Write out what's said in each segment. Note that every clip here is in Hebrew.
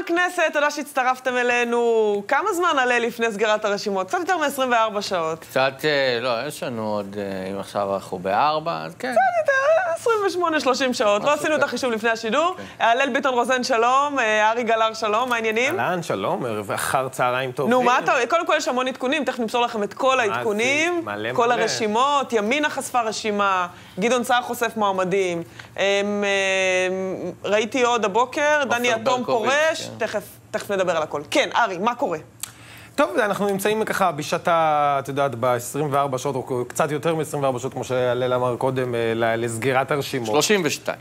כנסת, תודה שהצטרפתם אלינו. כמה זמן עלה לפני סגירת הרשימות? קצת יותר מ-24 שעות. קצת, לא, יש לנו עוד, אם עכשיו אנחנו ב-4, אז כן. קצת יותר, 28-30 שעות. לא עשינו את החישוב לפני השידור. הלל ביטון רוזן, שלום. ארי גלר, שלום. מה העניינים? אהלן, שלום. אחר צהריים טובים. נו, מה אתה... קודם כל יש המון עדכונים. תכף נמסור לכם את כל העדכונים. כל הרשימות. ימינה חשפה רשימה. גדעון סער חושף מועמדים. ראיתי עוד הבוקר. דני אטום פורש. תכף נדבר על הכל. כן, ארי, מה קורה? טוב, אנחנו נמצאים ככה בשעתה, את יודעת, ב-24 שעות, או קצת יותר מ-24 שעות, כמו שהלל אמר קודם, לסגירת הרשימות. 32.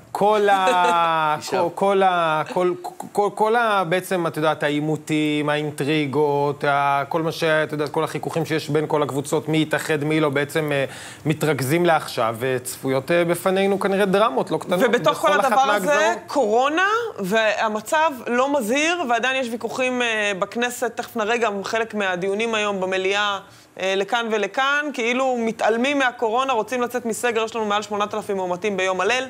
כל בעצם, את יודעת, העימותים, האינטריגות, כל מה שאת יודעת, כל החיכוכים שיש בין כל הקבוצות, מי יתאחד, מי לא, בעצם מתרכזים לעכשיו, וצפויות בפנינו כנראה דרמות, לא קטנות. ובתוך כל הדבר הזה, קורונה, והמצב לא מזהיר, ועדיין יש ויכוחים בכנסת, תכף נראה גם חלק מהדיונים היום במליאה לכאן ולכאן, כאילו מתעלמים מהקורונה, רוצים לצאת מסגר, יש לנו מעל 8,000 מאומתים ביום הלל.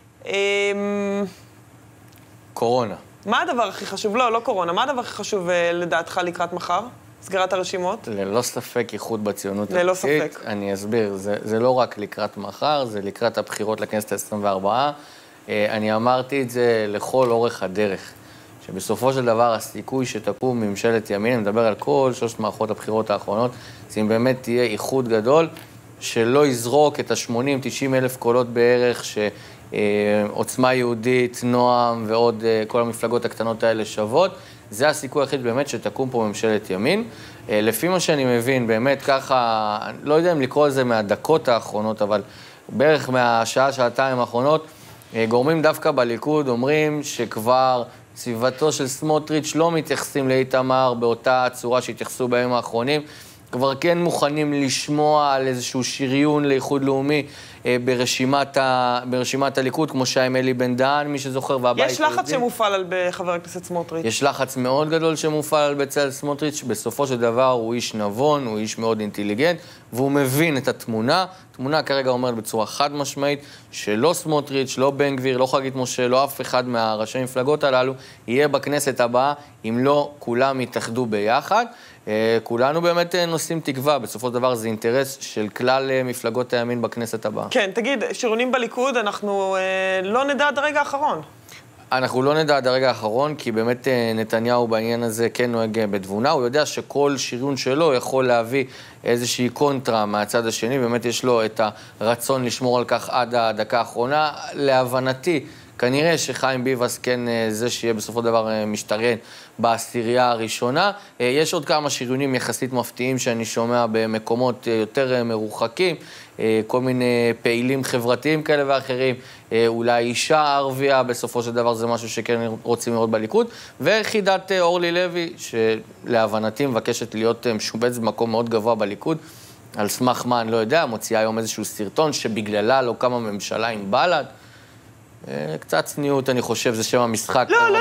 קורונה. מה הדבר הכי חשוב? לא קורונה. מה הדבר הכי חשוב לדעתך לקראת מחר? סגירת הרשימות? ללא ספק איחוד בציונות. ללא ספק. אני אסביר, זה לא רק לקראת מחר, זה לקראת הבחירות לכנסת ה-24. אני אמרתי את זה לכל אורך הדרך. שבסופו של דבר הסיכוי שתקום ממשלת ימין, אני מדבר על כל 3 מערכות הבחירות האחרונות, זה אם באמת תהיה איחוד גדול, שלא יזרוק את ה-80-90 אלף קולות בערך, שעוצמה יהודית, נועם ועוד כל המפלגות הקטנות האלה שוות, זה הסיכוי היחיד באמת שתקום פה ממשלת ימין. לפי מה שאני מבין, באמת ככה, לא יודע אם לקרוא לזה מהדקות האחרונות, אבל בערך מהשעה, שעתיים האחרונות, גורמים דווקא בליכוד, אומרים שכבר סביבתו של סמוטריץ' לא מתייחסים לאיתמר באותה צורה שהתייחסו בימים האחרונים, כבר כן מוכנים לשמוע על איזשהו שריון לאיחוד לאומי ברשימת הליכוד, כמו שהיה עם אלי בן דהן, מי שזוכר, והבית... יש לחץ שמופעל על חבר הכנסת סמוטריץ'. יש לחץ מאוד גדול שמופעל על בצלאל סמוטריץ', בסופו של דבר הוא איש נבון, הוא איש מאוד אינטליגנט, והוא מבין את התמונה. התמונה כרגע אומרת בצורה חד משמעית, שלא סמוטריץ', לא בן גביר, לא חגית משה, לא אף אחד מהראשי המפלגות הללו, יהיה בכנסת הבאה, אם לא כולם יתאחדו ביחד. כולנו באמת נושאים תקווה, בסופו של דבר זה אינטרס של כלל מפלגות הימין בכנסת הבאה. כן, תגיד, שריונים בליכוד, אנחנו לא נדע עד הרגע האחרון. אנחנו לא נדע עד הרגע האחרון, כי באמת נתניהו בעניין הזה כן נוהג בתבונה. הוא יודע שכל שריון שלו יכול להביא איזושהי קונטרה מהצד השני, באמת יש לו את הרצון לשמור על כך עד הדקה האחרונה. להבנתי, כנראה שחיים ביבס כן זה שיהיה בסופו של דבר משתריין בעשירייה הראשונה. יש עוד כמה שריונים יחסית מפתיעים שאני שומע במקומות יותר מרוחקים, כל מיני פעילים חברתיים כאלה ואחרים, אולי אישה ערבייה, בסופו של דבר זה משהו שכן רוצים לראות בליכוד, ויחידת אורלי לוי, שלהבנתי מבקשת להיות משובצת במקום מאוד גבוה בליכוד, על סמך מה, אני לא יודע, מוציאה היום איזשהו סרטון שבגללה לא קמה ממשלה עם בל"ד. קצת צניעות, אני חושב, זה שם המשחק. לא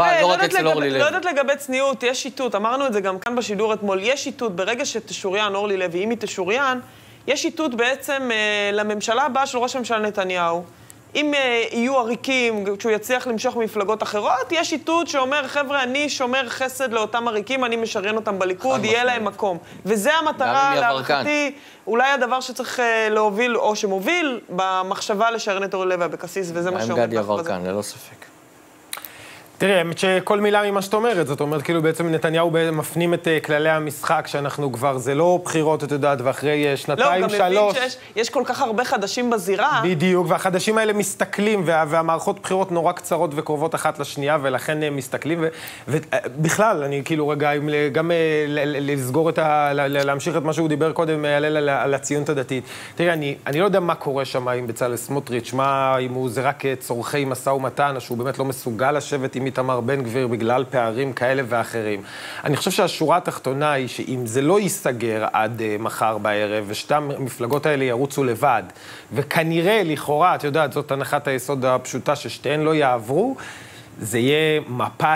יודעת לגבי צניעות, יש שיטוט, אמרנו את זה גם כאן בשידור אתמול, יש שיטוט, ברגע שתשוריין אורלי לוי, אם היא תשוריין, יש שיטוט בעצם לממשלה הבאה של ראש הממשלה נתניהו. אם יהיו עריקים, כשהוא יצליח למשוך ממפלגות אחרות, יש שיטוט שאומר, חבר'ה, אני שומר חסד לאותם עריקים, אני משריין אותם בליכוד, יהיה להם מקום. וזה המטרה, להערכתי, אולי הדבר שצריך להוביל, או שמוביל, במחשבה לשריין את אורלי לוי אבקסיס, וזה מה שעומד גדי יברקן, ללא ספק. תראה, האמת שכל מילה ממה שאת אומרת, זאת אומרת, כאילו בעצם נתניהו מפנים את כללי המשחק, שאנחנו כבר, זה לא בחירות, את יודעת, ואחרי שנתיים, 3... לא, גם מבין שיש כל כך הרבה חדשים בזירה. בדיוק, והחדשים האלה מסתכלים, והמערכות בחירות נורא קצרות וקרובות אחת לשנייה, ולכן הם מסתכלים, ובכלל, אני כאילו רגע, גם לסגור להמשיך את מה שהוא דיבר קודם, על הציונות הדתית. תראה, אני לא יודע מה קורה שם עם בצלאל סמוטריץ', אם זה רק צורכי משא ומתן, או שהוא באמת לא מסוגל לשבת עם איתמר בן גביר בגלל פערים כאלה ואחרים. אני חושב שהשורה התחתונה היא שאם זה לא ייסגר עד מחר בערב, ושתי המפלגות האלה ירוצו לבד, וכנראה, לכאורה, את יודעת, זאת הנחת היסוד הפשוטה ששתיהן לא יעברו, זה יהיה מפץ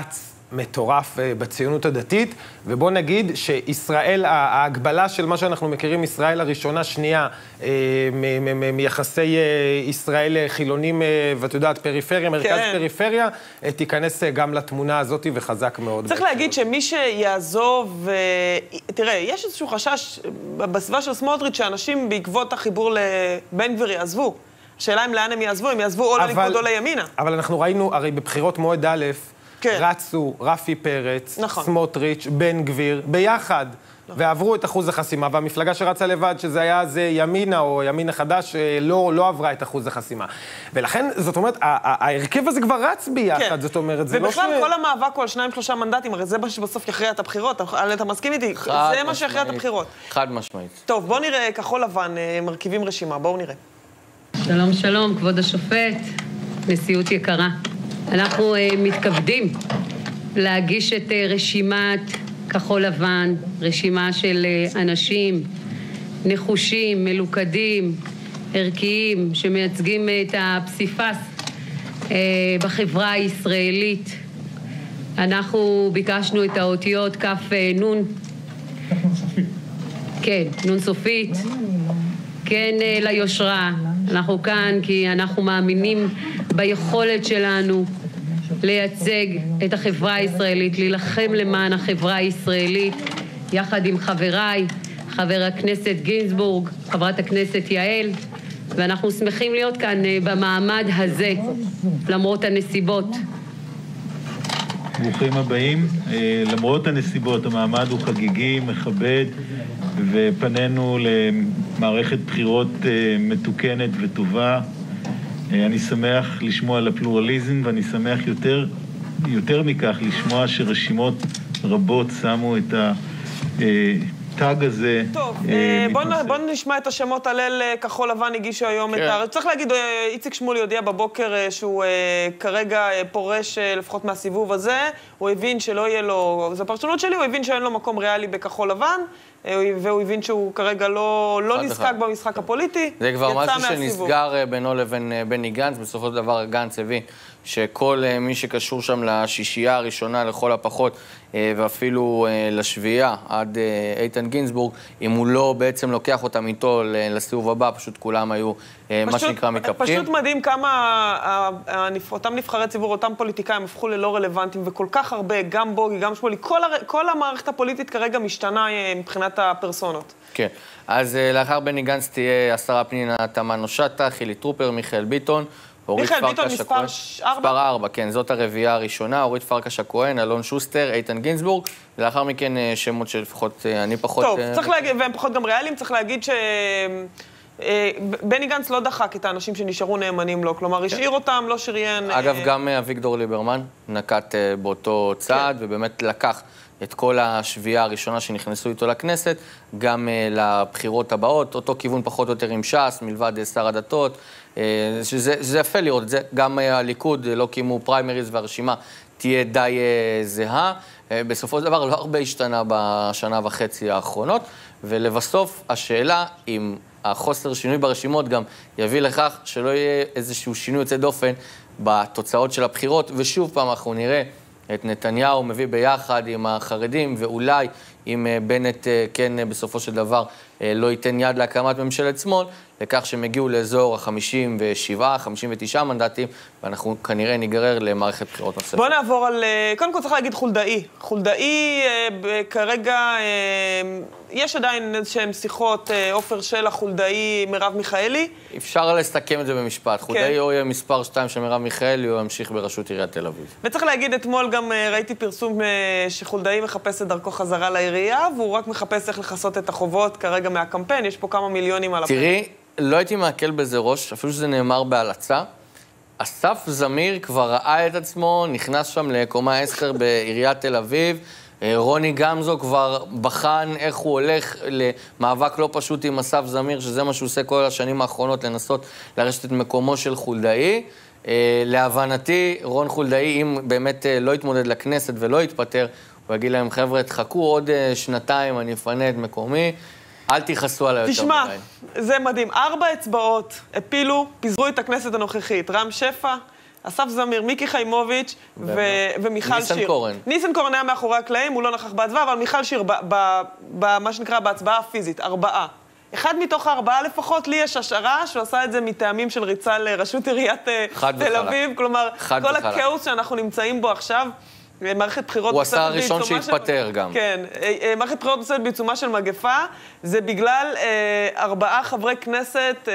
מטורף בציונות הדתית, ובוא נגיד שישראל, ההגבלה של מה שאנחנו מכירים, ישראל הראשונה, שנייה, מיחסי ישראל חילונים, ואת יודעת, פריפריה, מרכז פריפריה, תיכנס גם לתמונה הזאת וחזק מאוד. צריך להגיד שמי שיעזוב, תראה, יש איזשהו חשש בסביבה של סמוטריץ' שאנשים בעקבות החיבור לבן גביר יעזבו. השאלה אם לאן הם יעזבו או לליכוד או לימינה. אבל אנחנו ראינו, הרי בבחירות מועד א', רצו רפי פרץ, סמוטריץ', בן גביר, ביחד, ועברו את אחוז החסימה, והמפלגה שרצה לבד, שזה היה זה ימינה או ימין החדש, לא עברה את אחוז החסימה. ולכן, זאת אומרת, ההרכב הזה כבר רץ ביחד, זאת אומרת, זה לא ש... ובכלל, כל המאבק הוא על 2-3 מנדטים, הרי זה מה שבסוף יכריע את הבחירות, אתה מסכים איתי? זה מה שיכריע את הבחירות. חד משמעית. טוב, בואו נראה כחול לבן, מרכיבים רשימה, בואו נראה. שלום, שלום, כבוד השופט, נשיאות יקרה. אנחנו מתכבדים להגיש את רשימת כחול לבן, רשימה של אנשים נחושים, מלוכדים, ערכיים, שמייצגים את הפסיפס בחברה הישראלית. אנחנו ביקשנו את האותיות כף נון. כן, נון סופית. כן ליושרה. אנחנו כאן כי אנחנו מאמינים ביכולת שלנו לייצג את החברה הישראלית, להילחם למען החברה הישראלית, יחד עם חבריי, חבר הכנסת גינזבורג, חברת הכנסת יעל, ואנחנו שמחים להיות כאן במעמד הזה, למרות הנסיבות. ברוכים הבאים. למרות הנסיבות, המעמד הוא חגיגי, מכבד, ופנינו למערכת בחירות מתוקנת וטובה. אני שמח לשמוע על הפלורליזם, ואני שמח יותר מכך לשמוע שרשימות רבות שמו את הטאג הזה. טוב, בואו נשמע את השמות הלל כחול לבן הגישו היום את הארץ. צריך להגיד, איציק שמולי הודיע בבוקר שהוא כרגע פורש לפחות מהסיבוב הזה. הוא הבין שלא יהיה לו, זו הפרשנות שלי, הוא הבין שאין לו מקום ריאלי בכחול לבן, והוא הבין שהוא כרגע לא נזקק במשחק הפוליטי. זה כבר משהו שנסגר בינו לבין בני גנץ. בסופו של דבר גנץ הבין שכל מי שקשור שם לשישייה הראשונה לכל הפחות, ואפילו לשביעייה עד איתן גינזבורג, אם הוא לא בעצם לוקח אותם איתו לסיבוב הבא, פשוט כולם היו מה שנקרא מקפחים. פשוט מדהים כמה אותם נבחרי ציבור, אותם פוליטיקאים הפכו ללא רלוונטיים, וכל כך הרבה, גם בוגי, גם שמולי, כל המערכת הפוליטית כרגע משתנה מבחינת הפרסונות. כן, אז לאחר בני גנץ תהיה השרה פנינה תמנו שטה, חילי טרופר, מיכאל ביטון, מיכאל ביטון מספר 4? מספר 4, כן, זאת הרביעייה הראשונה, אורית פרקש הכהן, אלון שוסטר, איתן גינזבורג, ולאחר מכן שמות שלפחות אני פחות... טוב, צריך להגיד, והם פחות גם ריאליים, צריך להגיד בני גנץ לא דחק את האנשים שנשארו נאמנים לו, כלומר, השאיר אותם, לא שריין... אגב, גם אביגדור ליברמן נקט באותו צעד, ובאמת לקח את כל השביעייה הראשונה שנכנסו איתו לכנסת, גם לבחירות הבאות, אותו כיוון פחות או יותר עם ש"ס, מלבד שר הדתות, שזה יפה לראות את זה, גם הליכוד לא קיימו פריימריז והרשימה תהיה די זהה, בסופו של דבר לא הרבה השתנה בשנה וחצי האחרונות, ולבסוף השאלה אם החוסר שינוי ברשימות גם יביא לכך שלא יהיה איזשהו שינוי יוצא דופן בתוצאות של הבחירות, ושוב פעם אנחנו נראה את נתניהו מביא ביחד עם החרדים, ואולי אם בנט כן בסופו של דבר לא ייתן יד להקמת ממשלת שמאל, לכך שהם הגיעו לאזור ה-57, 59 מנדטים, ואנחנו כנראה ניגרר למערכת בחירות נוספת. בוא נעבור על... קודם כל צריך להגיד חולדאי. חולדאי כרגע, יש עדיין איזשהם שיחות, עופר שלח, חולדאי, מרב מיכאלי. אפשר לסכם את זה במשפט. חולדאי או יהיה מספר 2 של מרב מיכאלי, או ימשיך בראשות עיריית תל אביב. וצריך להגיד, אתמול גם ראיתי פרסום שחולדאי מחפש את דרכו חזרה לעירייה, והוא רק מחפש איך לחסות את החובות כרגע מהקמפיין. יש פה כמה מיליונים על הפרק. תראי, לא הייתי מעכל בזה ראש, אפילו שזה נאמר בהלצה. אסף זמיר כבר ראה את עצמו, נכנס שם לקומה 10 בעיריית תל אביב. רוני גמזו כבר בחן איך הוא הולך למאבק לא פשוט עם אסף זמיר, שזה מה שהוא עושה כל השנים האחרונות, לנסות לרשת את מקומו של חולדאי. להבנתי, רון חולדאי, אם באמת לא יתמודד לכנסת ולא יתפטר, הוא יגיד להם, חבר'ה, תחכו עוד 2, אני אפנה את מקומי. אל תיחסו עליי יותר מדי. תשמע, זה מדהים. 4 אצבעות הפילו, פיזרו את הכנסת הנוכחית. רם שפע, אסף זמיר, מיקי חיימוביץ' ומיכל שיר. ניסנקורן. ניסנקורן היה מאחורי הקלעים, הוא לא נכח בהצבעה, אבל מיכל שיר, מה שנקרא בהצבעה הפיזית, 4. אחד מתוך 4 לפחות, לי יש השערה שהוא עשה את זה מטעמים של ריצה לראשות עיריית תל אביב. כלומר, כל הכאוס שאנחנו נמצאים בו עכשיו, מערכת בחירות... הוא עשה הראשון שהתפטר גם. כן, מערכת בחירות נמצאת בעיצומה של מגפה, זה בגלל 4 חברי כנסת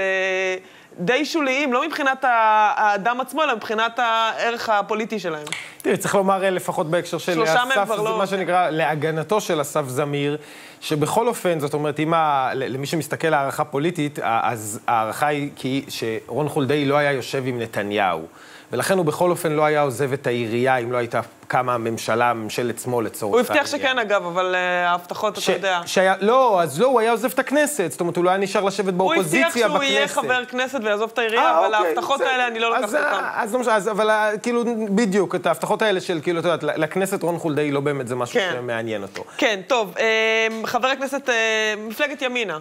די שוליים, לא מבחינת האדם עצמו, אלא מבחינת הערך הפוליטי שלהם. תראי, צריך לומר לפחות בהקשר של אסף, זה מה שנקרא להגנתו של אסף זמיר, שבכל אופן, זאת אומרת, למי שמסתכל להערכה פוליטית, אז הערכה היא שרון חולדאי לא היה יושב עם נתניהו. ולכן הוא בכל אופן לא היה עוזב את העירייה, אם לא הייתה קמה ממשלת שמאל לצורך העירייה. הוא הבטיח שכן אגב, אבל ההבטחות, אתה יודע. לא, אז לא, הוא היה עוזב את הכנסת, זאת אומרת, הוא לא היה נשאר לשבת באופוזיציה בכנסת. הוא הבטיח שהוא יהיה חבר כנסת ויעזוב את העירייה, אבל ההבטחות האלה אני לא לקחת אותן. אבל כאילו, בדיוק, את ההבטחות האלה של, כאילו, אתה יודעת, לכנסת רון חולדאי לא באמת זה משהו שמעניין אותו. כן, טוב, חבר הכנסת, מפלגת ימינה,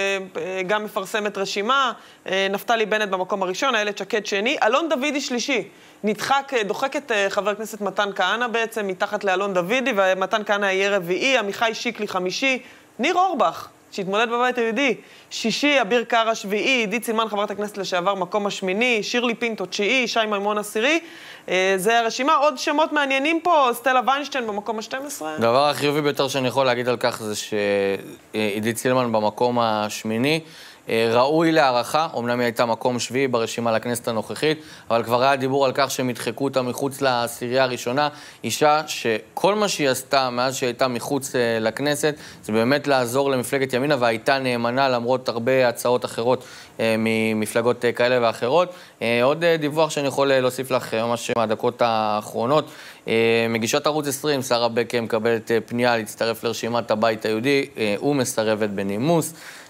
גם מפרסמת רשימה, נפתלי בנט במקום הראשון, איילת שקד שני, אלון דוידי שלישי. דוחק את חבר הכנסת מתן כהנא בעצם מתחת לאלון דוידי, ומתן כהנא יהיה רביעי, עמיחי שיקלי חמישי, ניר אורבך, שהתמודד בבית היהודי, שישי, אביר קארה שביעי, עידית סילמן חברת הכנסת לשעבר מקום השמיני, שירלי פינטו תשיעי, שי מימון עשירי, זה הרשימה. עוד שמות מעניינים פה, סטלה ויינשטיין במקום ה-12. הדבר החיובי ביותר שאני יכול להגיד על כך זה שעידית סילמן במקום השמיני, ראוי להערכה, אומנם היא הייתה מקום שביעי ברשימה לכנסת הנוכחית, אבל כבר היה דיבור על כך שהם ידחקו אותה מחוץ לעשירייה הראשונה. אישה שכל מה שהיא עשתה מאז שהיא הייתה מחוץ לכנסת, זה באמת לעזור למפלגת ימינה, והייתה נאמנה למרות הרבה הצעות אחרות ממפלגות כאלה ואחרות. עוד דיווח שאני יכול להוסיף לך ממש מהדקות האחרונות. מגישת ערוץ 20, שרה בקה מקבלת פנייה להצטרף לרשימת הבית היהודי, הוא מסרבת בנימוס.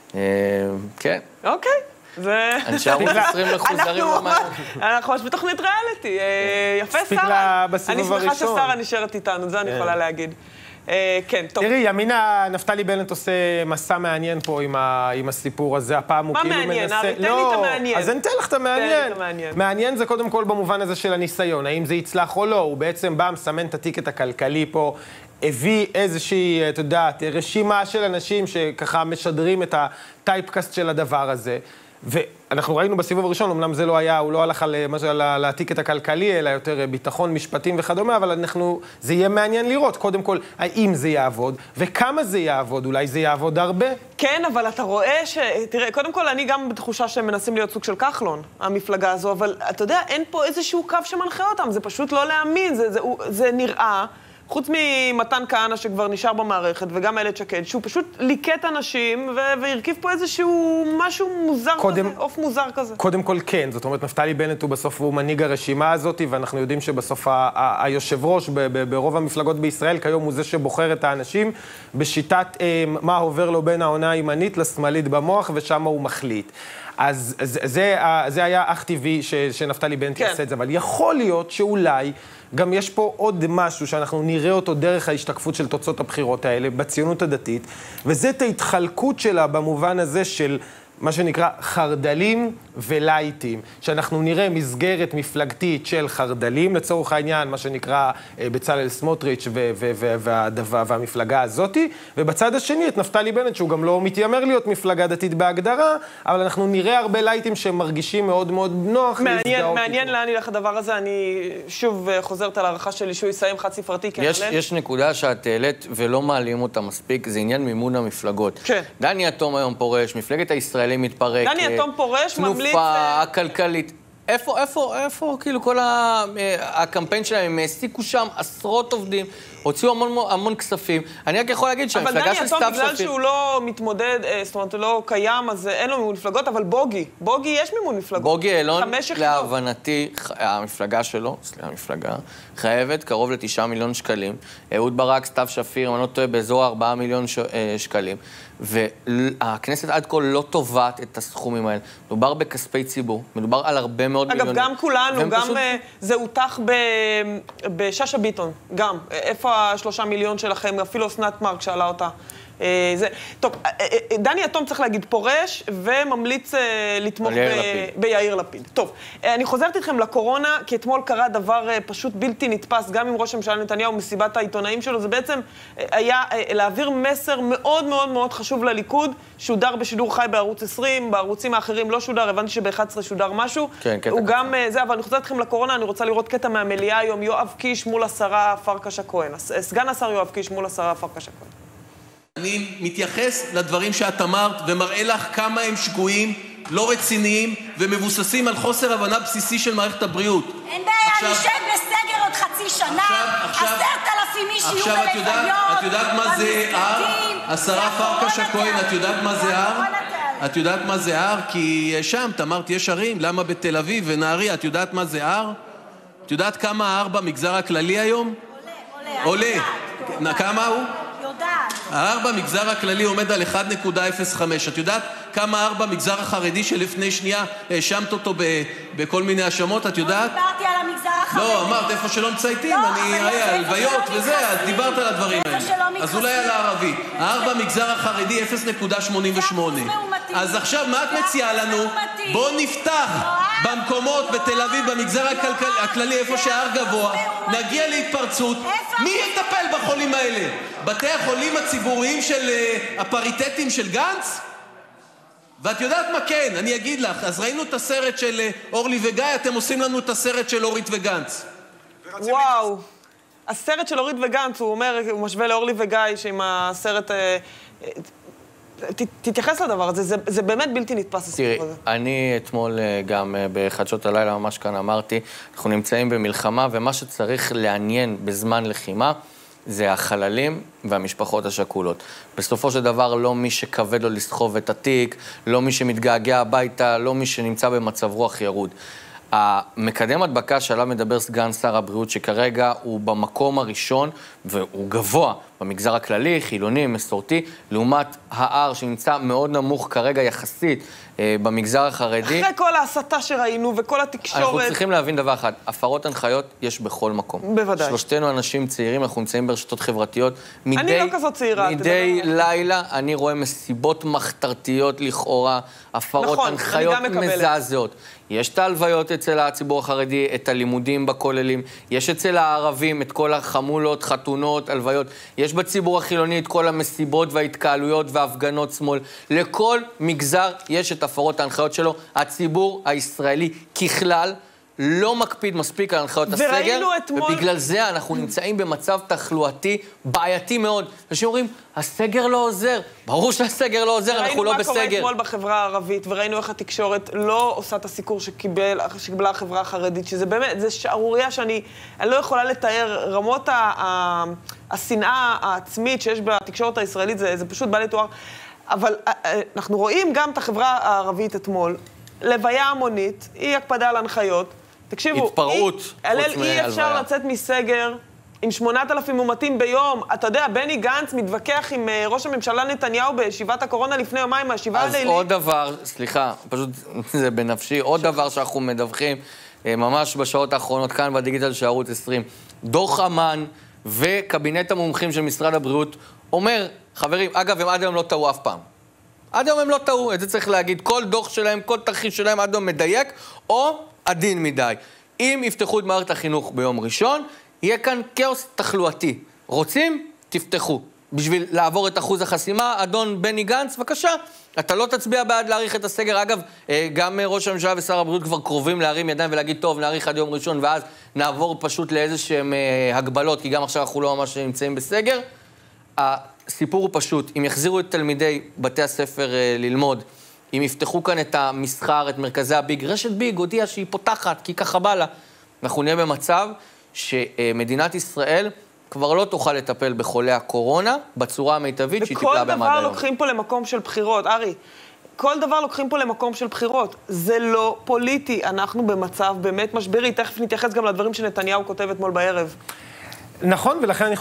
כן. אוקיי. אנשי ערוץ 20 מחוזרים ממש. אנחנו ממש בתוכנית ריאליטי. יפה, שרה. אני שמחה ששרה נשארת איתנו, זה אני יכולה להגיד. כן, טוב. תראי, ימינה, נפתלי בנט עושה מסע מעניין פה עם הסיפור הזה. הפעם הוא כאילו מנסה... מה מעניין? ארי, תן לי את המעניין. אז אני אתן לך את המעניין. מעניין זה קודם כל במובן הזה של הניסיון. האם זה יצלח או לא? הוא בעצם בא, מסמן את הטיקט הכלכלי פה, הביא איזושהי, אתה יודעת, רשימה של אנשים שככה משדרים את הטייפקאסט של הדבר הזה. ואנחנו ראינו בסיבוב הראשון, אמנם זה לא היה, הוא לא הלך על הטיקט הכלכלי, אלא יותר ביטחון, משפטים וכדומה, אבל זה יהיה מעניין לראות, קודם כל, האם זה יעבוד, וכמה זה יעבוד, אולי זה יעבוד הרבה. כן, אבל אתה רואה תראה, קודם כל, אני גם בתחושה שהם מנסים להיות סוג של כחלון, המפלגה הזו, אבל אתה יודע, אין פה איזשהו קו שמנחה אותם, זה פשוט לא להאמין, זה נראה, חוץ ממתן כהנא שכבר נשאר במערכת, וגם איילת שקד, שהוא פשוט ליקט אנשים והרכיב פה איזשהו משהו מוזר כזה, אוף מוזר כזה. קודם כל כן, זאת אומרת, נפתלי בנט הוא בסוף הוא מנהיג הרשימה הזאת, ואנחנו יודעים שבסוף היושב ראש ברוב המפלגות בישראל, כיום הוא זה שבוחר את האנשים, בשיטת מה עובר לו בין העונה הימנית לשמאלית במוח, ושם הוא מחליט. אז זה היה אך טבעי שנפתלי בנט יעשה את זה, אבל יכול להיות שאולי גם יש פה עוד משהו שאנחנו נראה אותו דרך ההשתקפות של תוצאות הבחירות האלה בציונות הדתית, וזה את ההתחלקות שלה במובן הזה של מה שנקרא חרדלים ולייטים, שאנחנו נראה מסגרת מפלגתית של חרדלים, לצורך העניין, מה שנקרא בצלאל סמוטריץ' והמפלגה הזאת, ובצד השני את נפתלי בנט, שהוא גם לא מתיימר להיות מפלגה דתית בהגדרה, אבל אנחנו נראה הרבה לייטים שמרגישים מאוד מאוד נוח. מעניין לאן ילך הדבר הזה, אני שוב חוזרת על הערכה שלי שהוא יסיים חד ספרתי. יש נקודה שאת העלית ולא מעלים אותה מספיק, זה עניין מימון המפלגות. כן. דני אטום היום פורש, מפלגת הישראלים מתפרק. דני אטום פורש, ממליץ... תנופה הכלכלית. איפה, כאילו כל הקמפיין שלהם, הם העסיקו שם עשרות עובדים, הוציאו המון כספים. אני רק יכול להגיד שהמפלגה של סתיו שפיר... אבל דני אטום, בגלל שהוא לא מתמודד, זאת אומרת, הוא לא קיים, אז אין לו מימון מפלגות, אבל בוגי יש מימון מפלגות. בוגי אלון, להבנתי, המפלגה שלו, המפלגה, חייבת קרוב ל9 מיליון שקלים. אהוד ברק, סתיו שפיר, אני לא טועה, באזור 4 מיליון שקלים. והכנסת עד כה לא תובעת את הסכומים האלה. מדובר בכספי ציבור, מדובר על הרבה מאוד מיליונים. אגב, גם כולנו, גם זה הותח בששה ביטון, גם. איפה ה3 מיליון שלכם? אפילו אסנת מרק שאלה אותה. טוב, דני אטום צריך להגיד פורש וממליץ לתמוך ביאיר לפיד. טוב, אני חוזרת איתכם לקורונה, כי אתמול קרה דבר פשוט בלתי נתפס, גם עם ראש הממשלה נתניהו מסיבת העיתונאים שלו, זה בעצם היה להעביר מסר מאוד מאוד מאוד חשוב לליכוד, שודר בשידור חי בערוץ 20, בערוצים האחרים לא שודר, הבנתי שב-11 שודר משהו. כן, קטע. הוא גם זה, אבל אני חוזרת איתכם לקורונה, אני רוצה לראות קטע מהמליאה היום, יואב קיש מול השרה פרקש הכהן. סגן השר יואב קיש מול השרה פרקש הכהן. אני מתייחס לדברים שאת אמרת ומראה לך כמה הם שגויים, לא רציניים ומבוססים על חוסר הבנה בסיסי של מערכת הבריאות. אין בעיה, נשב בסגר עוד חצי שנה, 10,000 איש יהיו בלוויות, את יודעת מה זה הר? השרה פרקש הכהן, את יודעת מה זה הר? את יודעת מה זה הר? כי שם, את אמרת, יש ערים, למה בתל אביב ונהריה, את יודעת מה זה הר? את יודעת כמה ההר במגזר הכללי היום? עולה. כמה הוא? ההר במגזר הכללי עומד על 1.05. את יודעת כמה ההר במגזר החרדי שלפני שנייה האשמת אותו בכל מיני האשמות? את יודעת? לא דיברתי על המגזר החרדי. לא, אמרת איפה שלא מצייתים, אני הלוויות וזה, אז דיברת על הדברים האלה. אז אולי על הערבי. ההר במגזר החרדי 0.88. אז עכשיו מה את מציעה לנו? בוא נפתח במקומות בתל אביב, במגזר הכללי, איפה שההר גבוה, נגיע להתפרצות. מי יטפל בחולים האלה? בתי החולים הציבוריים של הפריטטים של גנץ? ואת יודעת מה כן, אני אגיד לך, אז ראינו את הסרט של אורלי וגיא, אתם עושים לנו את הסרט של אורית וגנץ. וואו, הסרט של אורית וגנץ, הוא אומר, הוא משווה לאורלי וגיא, שעם הסרט... תתייחס לדבר הזה, זה באמת בלתי נתפס הסיפור הזה. תראי, אני אתמול גם בחדשות הלילה, ממש כאן אמרתי, אנחנו נמצאים במלחמה, ומה שצריך לעניין בזמן לחימה, זה החללים והמשפחות השכולות. בסופו של דבר, לא מי שכבד לו לסחוב את התיק, לא מי שמתגעגע הביתה, לא מי שנמצא במצב רוח ירוד. המקדם הדבקה שעליו מדבר סגן שר הבריאות, שכרגע הוא במקום הראשון, והוא גבוה במגזר הכללי, חילוני, מסורתי, לעומת הער שנמצא מאוד נמוך כרגע יחסית במגזר החרדי. אחרי כל ההסתה שראינו וכל התקשורת... אנחנו צריכים להבין דבר אחד, הפרות הנחיות יש בכל מקום. בוודאי. שלושתנו אנשים צעירים, אנחנו נמצאים ברשתות חברתיות. אני לא כזאת צעירה. מדי לילה אני רואה מסיבות מחתרתיות לכאורה, הפרות הנחיות מזעזעות. יש את ההלוויות אצל הציבור החרדי, את הלימודים בכוללים, יש אצל הערבים את כל החמולות, חתונות, הלוויות, יש בציבור החילוני את כל המסיבות וההתקהלויות וההפגנות שמאל. לכל מגזר יש את הפרות ההנחיות שלו. הציבור הישראלי ככלל לא מקפיד מספיק על הנחיות הסגר, ובגלל זה אנחנו נמצאים במצב תחלואתי בעייתי מאוד. אנשים אומרים, הסגר לא עוזר. ברור שהסגר לא עוזר, אנחנו לא בסגר. ראינו מה קורה אתמול בחברה הערבית, וראינו איך התקשורת לא עושה את הסיקור שקיבלה החברה החרדית, שזה באמת, זה שערוריה שאני לא יכולה לתאר. רמות השנאה העצמית שיש בתקשורת הישראלית, זה פשוט בא לתואר. אבל אנחנו רואים גם את החברה הערבית אתמול, לוויה המונית, אי הקפדה על הנחיות. תקשיבו, אי אפשר לצאת מסגר עם 8,000 מאומתים ביום. אתה יודע, בני גנץ מתווכח עם ראש הממשלה נתניהו בישיבת הקורונה לפני יומיים, מהישיבה הלילית. אז עוד דבר, סליחה, פשוט זה בנפשי, עוד דבר שאנחנו מדווחים, ממש בשעות האחרונות כאן בדיגיטל של ערוץ 20, דוח אמן וקבינט המומחים של משרד הבריאות אומר, חברים, אגב, הם עד היום לא טעו אף פעם. עד היום הם לא טעו, את זה צריך להגיד. כל דוח שלהם, כל תרחיש שלהם עד היום מדייק, או עדין מדי. אם יפתחו את מערכת החינוך ביום ראשון, יהיה כאן כאוס תחלואתי. רוצים? תפתחו. בשביל לעבור את אחוז החסימה, אדון בני גנץ, בבקשה, אתה לא תצביע בעד להאריך את הסגר. אגב, גם ראש הממשלה ושר הבריאות כבר קרובים להרים ידיים ולהגיד, טוב, נאריך עד יום ראשון, ואז נעבור פשוט לאיזשהם הגבלות, כי גם עכשיו אנחנו לא ממש נמצאים בסגר. הסיפור הוא פשוט, אם יחזירו את תלמידי בתי הספר ללמוד, אם יפתחו כאן את המסחר, את מרכזי הביג, רשת ביג הודיעה שהיא פותחת, כי ככה בא לה. אנחנו נהיה במצב שמדינת ישראל כבר לא תוכל לטפל בחולי הקורונה בצורה המיטבית שהיא טיפלה במד היום. וכל דבר לוקחים פה למקום של בחירות, ארי. כל דבר לוקחים פה למקום של בחירות. זה לא פוליטי, אנחנו במצב באמת משברי. תכף נתייחס גם לדברים שנתניהו כותב אתמול בערב. נכון, ולכן אני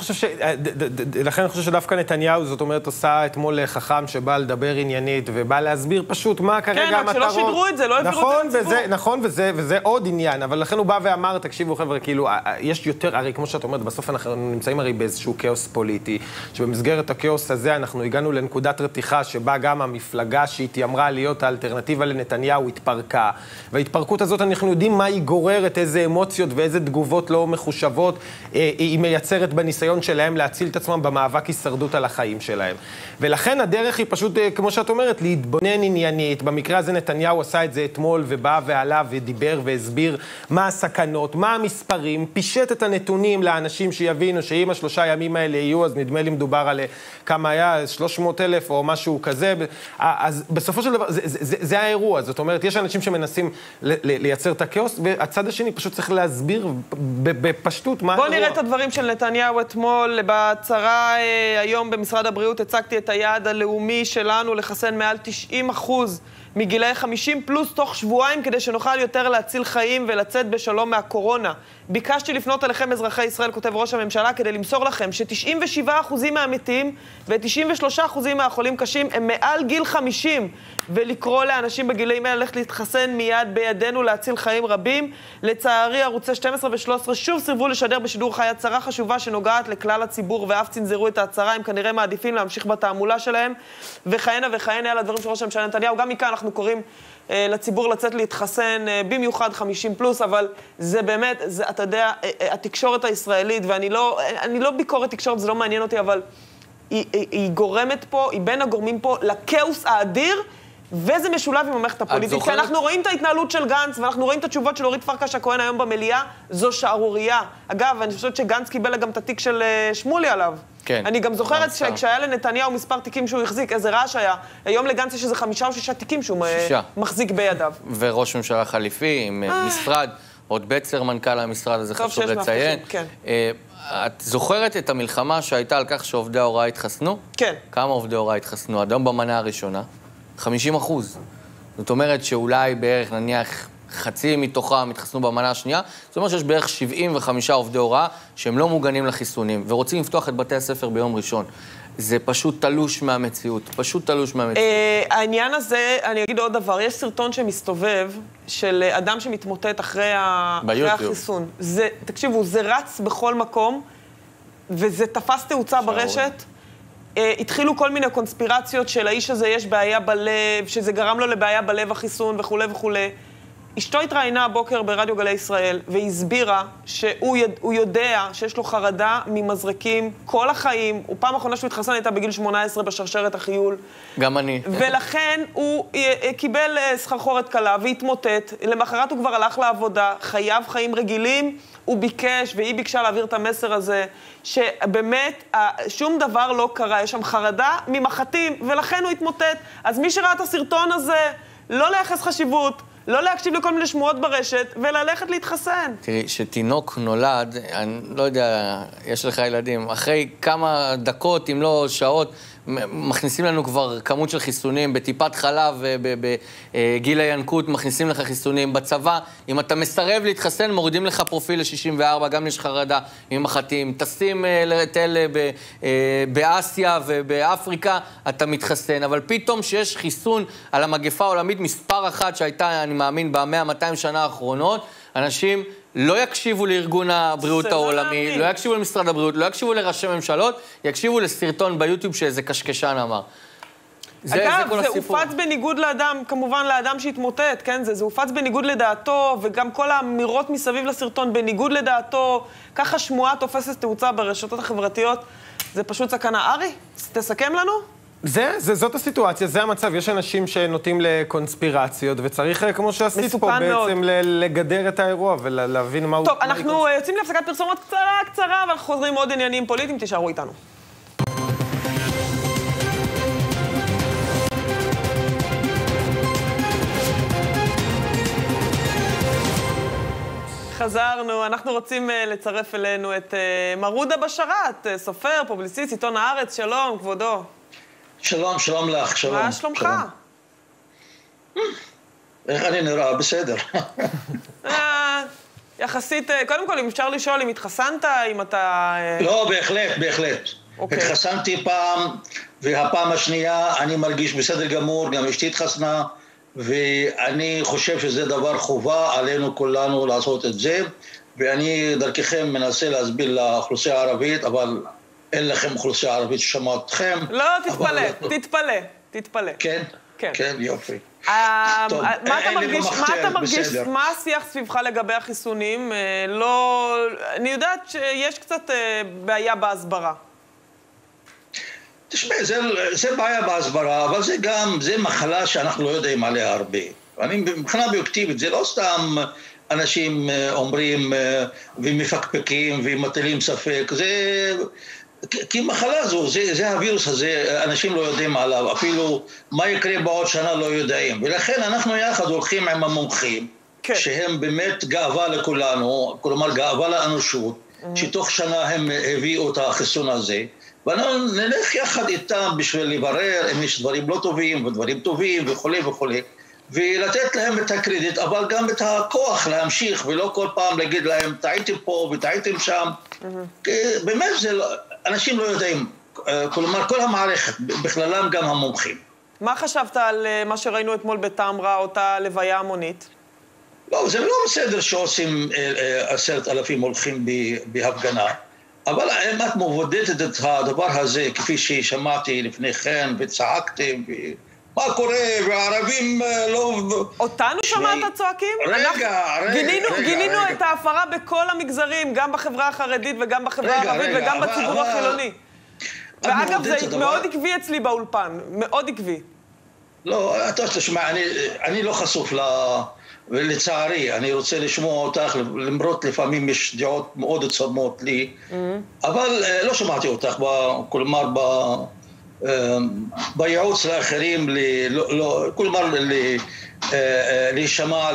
חושב שדווקא נתניהו, זאת אומרת, עושה אתמול חכם שבא לדבר עניינית, ובא להסביר פשוט מה כרגע המטרות. כן, רק שלא שידרו את זה, לא העבירו את זה לציבור. נכון, וזה עוד עניין, אבל לכן הוא בא ואמר, תקשיבו חבר'ה, כאילו, יש יותר, הרי כמו שאת אומרת, בסוף אנחנו נמצאים הרי באיזשהו כאוס פוליטי, שבמסגרת הכאוס הזה אנחנו הגענו לנקודת רתיחה, שבה גם המפלגה שהתיימרה להיות האלטרנטיבה לנתניהו התפרקה, וההתפרקות הזאת אנחנו יודעים מה היא גוררת, איזה אמוציות ואיזה תגובות לא מחושבות היא מייצרת בניסיון שלהם להציל את עצמם במאבק הישרדות על החיים שלהם. ולכן הדרך היא פשוט, כמו שאת אומרת, להתבונן עניינית. במקרה הזה נתניהו עשה את זה אתמול ובא ועלה ודיבר והסביר מה הסכנות, מה המספרים, פישט את הנתונים לאנשים שיבינו שאם השלושה ימים האלה יהיו, אז נדמה לי מדובר על כמה היה, 300,000 או משהו כזה. אז בסופו של דבר, זה האירוע. זאת אומרת, יש אנשים שמנסים לייצר את הכאוס, והצד השני פשוט צריך להסביר בפשטות מה האירוע. בוא נראה את הדברים של נתניהו אתמול. בהצהרה היום במשרד הבריאות הצגתי את היעד הלאומי שלנו לחסן מעל 90% מגילאי 50 פלוס תוך שבועיים, כדי שנוכל יותר להציל חיים ולצאת בשלום מהקורונה. ביקשתי לפנות אליכם אזרחי ישראל, כותב ראש הממשלה, כדי למסור לכם ש97% מהמתים ו93% מהחולים קשים הם מעל גיל 50, ולקרוא לאנשים בגילאים האלה ללכת להתחסן מיד בידינו להציל חיים רבים. לצערי ערוצי 12 ו-13 שוב סירבו לשדר בשידור חי הצהרה חשובה שנוגעת לכלל הציבור, ואף צנזרו את ההצהרה. הם כנראה מעדיפים להמשיך בתעמולה שלהם, וכהנה וכהנה על הדברים של ראש הממשלה נתניהו. גם מכאן אנחנו קוראים לציבור לצאת להתחסן, במיוחד 50 פלוס, אבל זה באמת, אתה יודע, התקשורת הישראלית, ואני לא ביקורת תקשורת, זה לא מעניין אותי, אבל היא גורמת פה, היא בין הגורמים פה לכאוס האדיר, וזה משולב עם המערכת הפוליטית. כי אנחנו רואים את ההתנהלות של גנץ, ואנחנו רואים את התשובות של אורית פרקש הכהן היום במליאה, זו שערורייה. אגב, אני חושבת שגנץ קיבל גם את התיק של שמולי עליו. כן. אני גם זוכרת שכשהיה לנתניהו מספר תיקים שהוא החזיק, איזה רעש היה. היום לגנץ יש איזה 5 או 6 תיקים שהוא מחזיק בידיו. וראש ממשלה חליפי עם משרד, עוד בצר מנכ"ל המשרד הזה, חשוב לציין. כן. את זוכרת את המלחמה שהייתה על כך שעובדי ההוראה התחסנו? כן. כמה עובדי ההוראה התחסנו? אדם במנה הראשונה? 50%. זאת אומרת שאולי בערך, נניח, חצי מתוכם התחסנו במנה השנייה, זאת אומרת שיש בערך 75 עובדי הוראה שהם לא מוגנים לחיסונים, ורוצים לפתוח את בתי הספר ביום ראשון. זה פשוט תלוש מהמציאות, פשוט תלוש מהמציאות. העניין הזה, אני אגיד עוד דבר, יש סרטון שמסתובב של אדם שמתמוטט אחרי החיסון. תקשיבו, זה רץ בכל מקום, וזה תפס תאוצה ברשת. התחילו כל מיני קונספירציות של האיש הזה יש בעיה בלב, שזה גרם לו לבעיה בלב החיסון וכו' וכו'. אשתו התראיינה הבוקר ברדיו גלי ישראל, והסבירה שהוא יודע שיש לו חרדה ממזרקים כל החיים. הוא פעם האחרונה שהוא התחסן הייתה בגיל 18 בשרשרת החיול. גם אני. ולכן הוא קיבל סחרחורת קלה והתמוטט. למחרת הוא כבר הלך לעבודה, חייב חיים רגילים. הוא ביקש, והיא ביקשה להעביר את המסר הזה, שבאמת שום דבר לא קרה, יש שם חרדה ממחטים, ולכן הוא התמוטט. אז מי שראה את הסרטון הזה, לא לייחס חשיבות, לא להקשיב לכל מיני שמועות ברשת, וללכת להתחסן. תראי, שתינוק נולד, אני לא יודע, יש לך ילדים, אחרי כמה דקות, אם לא שעות, מכניסים לנו כבר כמות של חיסונים, בטיפת חלב, בגיל הינקות, מכניסים לך חיסונים. בצבא, אם אתה מסרב להתחסן, מורידים לך פרופיל ל-64, גם יש חרדה ממחטים. טסים לתל באסיה ובאפריקה, אתה מתחסן. אבל פתאום שיש חיסון על המגפה העולמית, מספר אחת שהייתה, אני מאמין, ב100-200 שנה האחרונות, אנשים לא יקשיבו לארגון הבריאות העולמי, לא יקשיבו למשרד הבריאות, לא יקשיבו לראשי ממשלות, יקשיבו לסרטון ביוטיוב שאיזה קשקשן אמר. אגב, זה הופץ בניגוד לאדם, כמובן לאדם שהתמוטט, כן? זה הופץ בניגוד לדעתו, וגם כל האמירות מסביב לסרטון בניגוד לדעתו, ככה שמועה תופסת תאוצה ברשתות החברתיות, זה פשוט סכנה. ארי, תסכם לנו? זאת הסיטואציה, זה המצב. יש אנשים שנוטים לקונספירציות, וצריך, כמו שעשית פה, בעצם לגדר את האירוע ולהבין מה הוא... טוב, אנחנו יוצאים להפסקת פרסומות קצרה, אבל חוזרים עוד עניינים פוליטיים, תישארו איתנו. חזרנו, אנחנו רוצים לצרף אלינו את מרודה בשאראת, סופר, פובליציסט, עיתון הארץ, שלום, כבודו. שלום, שלום לך, שלום. מה שלומך? איך אני נראה? בסדר. יחסית, קודם כל, אם אפשר לשאול אם התחסנת, אם אתה... לא, בהחלט. התחסנתי פעם, והפעם השנייה אני מרגיש בסדר גמור, גם אשתי התחסנה, ואני חושב שזה דבר חובה עלינו כולנו לעשות את זה, ואני דרככם מנסה להסביר לאוכלוסייה הערבית, אבל אין לכם אוכלוסייה ערבית ששמע אתכם. לא, תתפלא. כן, יופי. מה אתה מרגיש, מה השיח סביבך לגבי החיסונים? אני יודעת שיש קצת בעיה בהסברה. תשמע, זה בעיה בהסברה, אבל זה מחלה שאנחנו לא יודעים עליה הרבה. מבחינה אובייקטיבית, זה לא סתם אנשים אומרים ומפקפקים ומטילים ספק, כי מחלה זו, זה הווירוס הזה, אנשים לא יודעים עליו, אפילו מה יקרה בעוד שנה לא יודעים. ולכן אנחנו יחד הולכים עם המומחים, שהם באמת גאווה לכולנו, כלומר גאווה לאנושות, שתוך שנה הם הביאו את החיסון הזה, ואנחנו נלך יחד איתם בשביל לברר אם יש דברים לא טובים ודברים טובים וכו', ולתת להם את הקרדיט, אבל גם את הכוח להמשיך, ולא כל פעם להגיד להם, טעיתם פה וטעיתם שם. באמת, אנשים לא יודעים, כלומר, כל המערכת, בכללם גם המומחים. מה חשבת על מה שראינו אתמול בטמרה, אותה לוויה המונית? לא, זה לא בסדר שעושים 10,000 הולכים בהפגנה, אבל אם את מבודדת את הדבר הזה, כפי ששמעתי לפני כן, וצעקתם, מה קורה, והערבים לא... אותנו שמעת צועקים? רגע. גינינו את ההפרה בכל המגזרים, גם בחברה החרדית וגם בחברה הערבית וגם בציבור החילוני. ואגב, זה מאוד עקבי אצלי באולפן, מאוד עקבי. לא, אתה תשמע, אני לא חשוף ולצערי, אני רוצה לשמוע אותך, למרות לפעמים יש דעות מאוד צומות לי, אבל לא שמעתי אותך, כלומר, בייעוץ לאחרים, כלומר, להישמע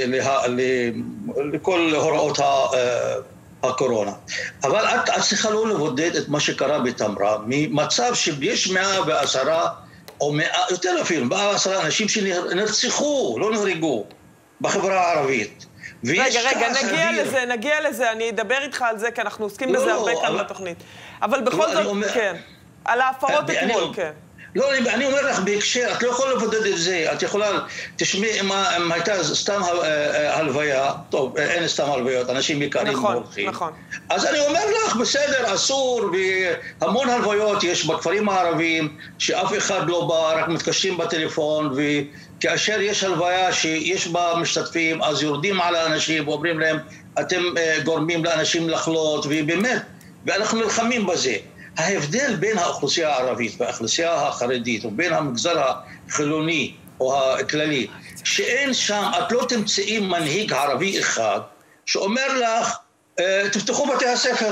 לכל הוראות הקורונה. אבל את צריכה לא לבודד את מה שקרה בטמרה, ממצב שיש 110 או 100, יותר אפילו, 110 אנשים שנרצחו, לא נהרגו, בחברה הערבית. רגע, נגיע לזה, אני אדבר איתך על זה, כי אנחנו עוסקים בזה הרבה כאן בתוכנית. אבל בכל זאת, כן. על ההפרות אתמול, כן. לא, אני אומר לך בהקשר, את לא יכולה לבודד את זה, את יכולה, תשמעי, אם הייתה סתם הלוויה, טוב, אין סתם הלוויות, אנשים יקרים הולכים. נכון. אז אני אומר לך, בסדר, אסור, והמון הלוויות יש בכפרים הערביים, שאף אחד לא בא, רק מתקשרים בטלפון, וכאשר יש הלוויה שיש בה משתתפים, אז יורדים על האנשים ואומרים להם, אתם גורמים לאנשים לחלות, ובאמת, ואנחנו נלחמים בזה. ההבדל בין האוכלוסייה הערבית והאוכלוסייה החרדית ובין המגזר החילוני או הכללי, שאין שם, את לא תמצאי מנהיג ערבי אחד שאומר לך, תפתחו בתי הספר.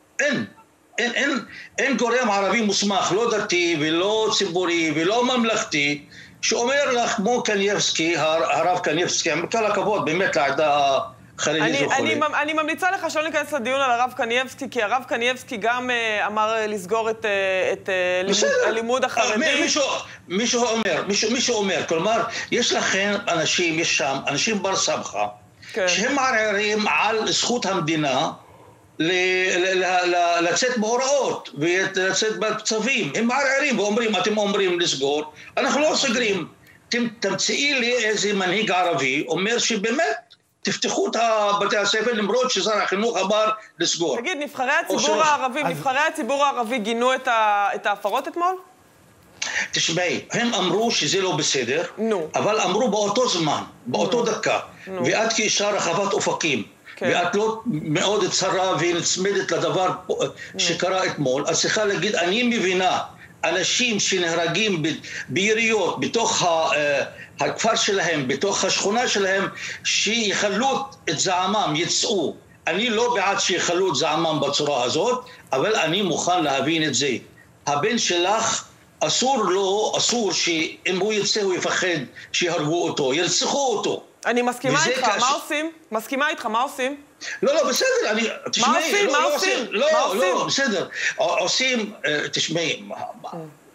אין גורם ערבי מוסמך, לא דתי ולא ציבורי ולא ממלכתי, שאומר לך כמו קניבסקי, הרב קניבסקי, עם כל הכבוד באמת לעדה אני ממליצה לך שלא ניכנס לדיון על הרב קניבסקי, כי הרב קניבסקי גם אמר לסגור את הלימוד החרדי. מישהו אומר, כלומר, יש לכם אנשים, יש שם אנשים בר סמכה, שהם מערערים על זכות המדינה לצאת בהוראות ולצאת בצווים. הם מערערים ואומרים, אתם אומרים לסגור, אנחנו לא סוגרים. תמצאי לי איזה מנהיג ערבי אומר שבאמת תפתחו את בתי הספר, למרות ששר החינוך אמר לסגור. תגיד, נבחרי הציבור הערבי גינו את ההפרות אתמול? תשמעי, הם אמרו שזה לא בסדר, אבל אמרו באותו זמן, באותו דקה, ואת כאישה רחבת אופקים, ואת לא מאוד צרה ונצמדת לדבר שקרה אתמול, אז צריכה להגיד, אני מבינה אנשים שנהרגים ביריות בתוך הכפר שלהם, בתוך השכונה שלהם, שיחלו את זעמם, יצאו. אני לא בעד שיחלו את זעמם בצורה הזאת, אבל אני מוכן להבין את זה. הבן שלך, אסור שאם הוא יצא הוא יפחד שיהרגו אותו, ירצחו אותו. אני מסכימה איתך, מה עושים? מסכימה איתך, מה עושים? לא, בסדר, תשמעי. מה עושים? לא, בסדר. עושים, תשמעי,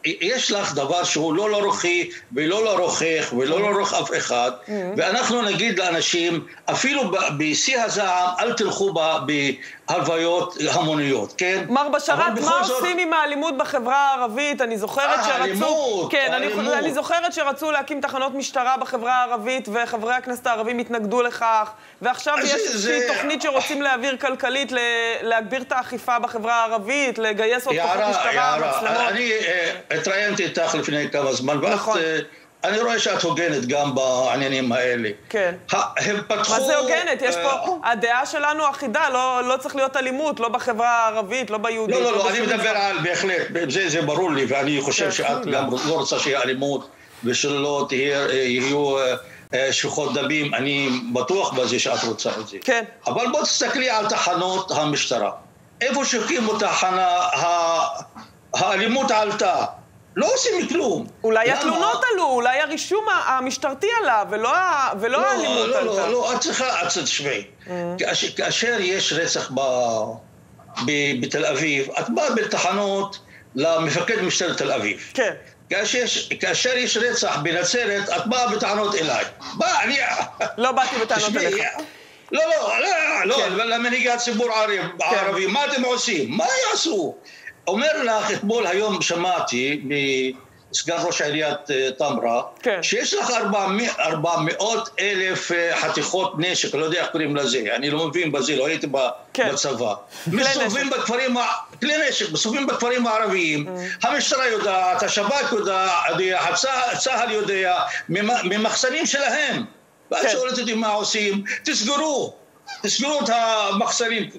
יש לך דבר שהוא לא רוחי ולא לרוחך ולא לרוח אף אחד, ואנחנו נגיד לאנשים, אפילו בשיא הזעם, אל תלכו בהלוויות המוניות, כן? מר בשאראת, מה עושים עם האלימות בחברה הערבית? אני זוכרת שרצו... כן, אני זוכרת שרצו להקים תחנות משטרה בחברה הערבית, וחברי הכנסת הערבים התנגדו לכך, ועכשיו יש איזושהי תוכנית שרוצים להעביר כלכלית, להגביר את האכיפה בחברה הערבית, לגייס עוד כוחות משטרה, מצלמות. אני התראיינתי איתך לפני כמה זמן, אני רואה שאת הוגנת גם בעניינים האלה. כן. הם פתחו... מה זה הוגנת? יש פה... הדעה שלנו אחידה, לא צריך להיות אלימות, לא בחברה הערבית, לא ביהודית. לא, אני מדבר על בהחלט, זה ברור לי, ואני חושב שאת גם לא רוצה שיהיה אלימות, ושלא יהיו שפיכות דמים, אני בטוח בזה שאת רוצה את זה. כן. אבל בוא תסתכלי על תחנות המשטרה. איפה שהקימו תחנה, האלימות עלתה. לא עושים כלום. אולי התלונות עלו, אולי הרישום המשטרתי עלה, ולא האלימות עלתה. לא, את צריכה, את תשמעי. כאשר יש רצח בתל אביב, את באה בתחנות למפקד משטרת תל אביב. כן. כאשר יש רצח בנצרת, את באה בטענות אליי. לא באתי בטענות אליך. לא, למנהיגי הציבור הערבי, מה אתם עושים? מה יעשו? אומר לך, אתמול היום שמעתי מסגן ראש עיריית תמרה, שיש לך 400,000 חתיכות נשק, לא יודע איך קוראים לזה, אני לא מבין בזה, לא הייתי בצבא. מסתובבים בכפרים, כלי נשק, מסתובבים בכפרים הערביים, המשטרה יודעת, השב"כ יודע, צה"ל יודע, ממחסנים שלהם. ואת שואלת אותי מה עושים, תסגרו את המחסנים.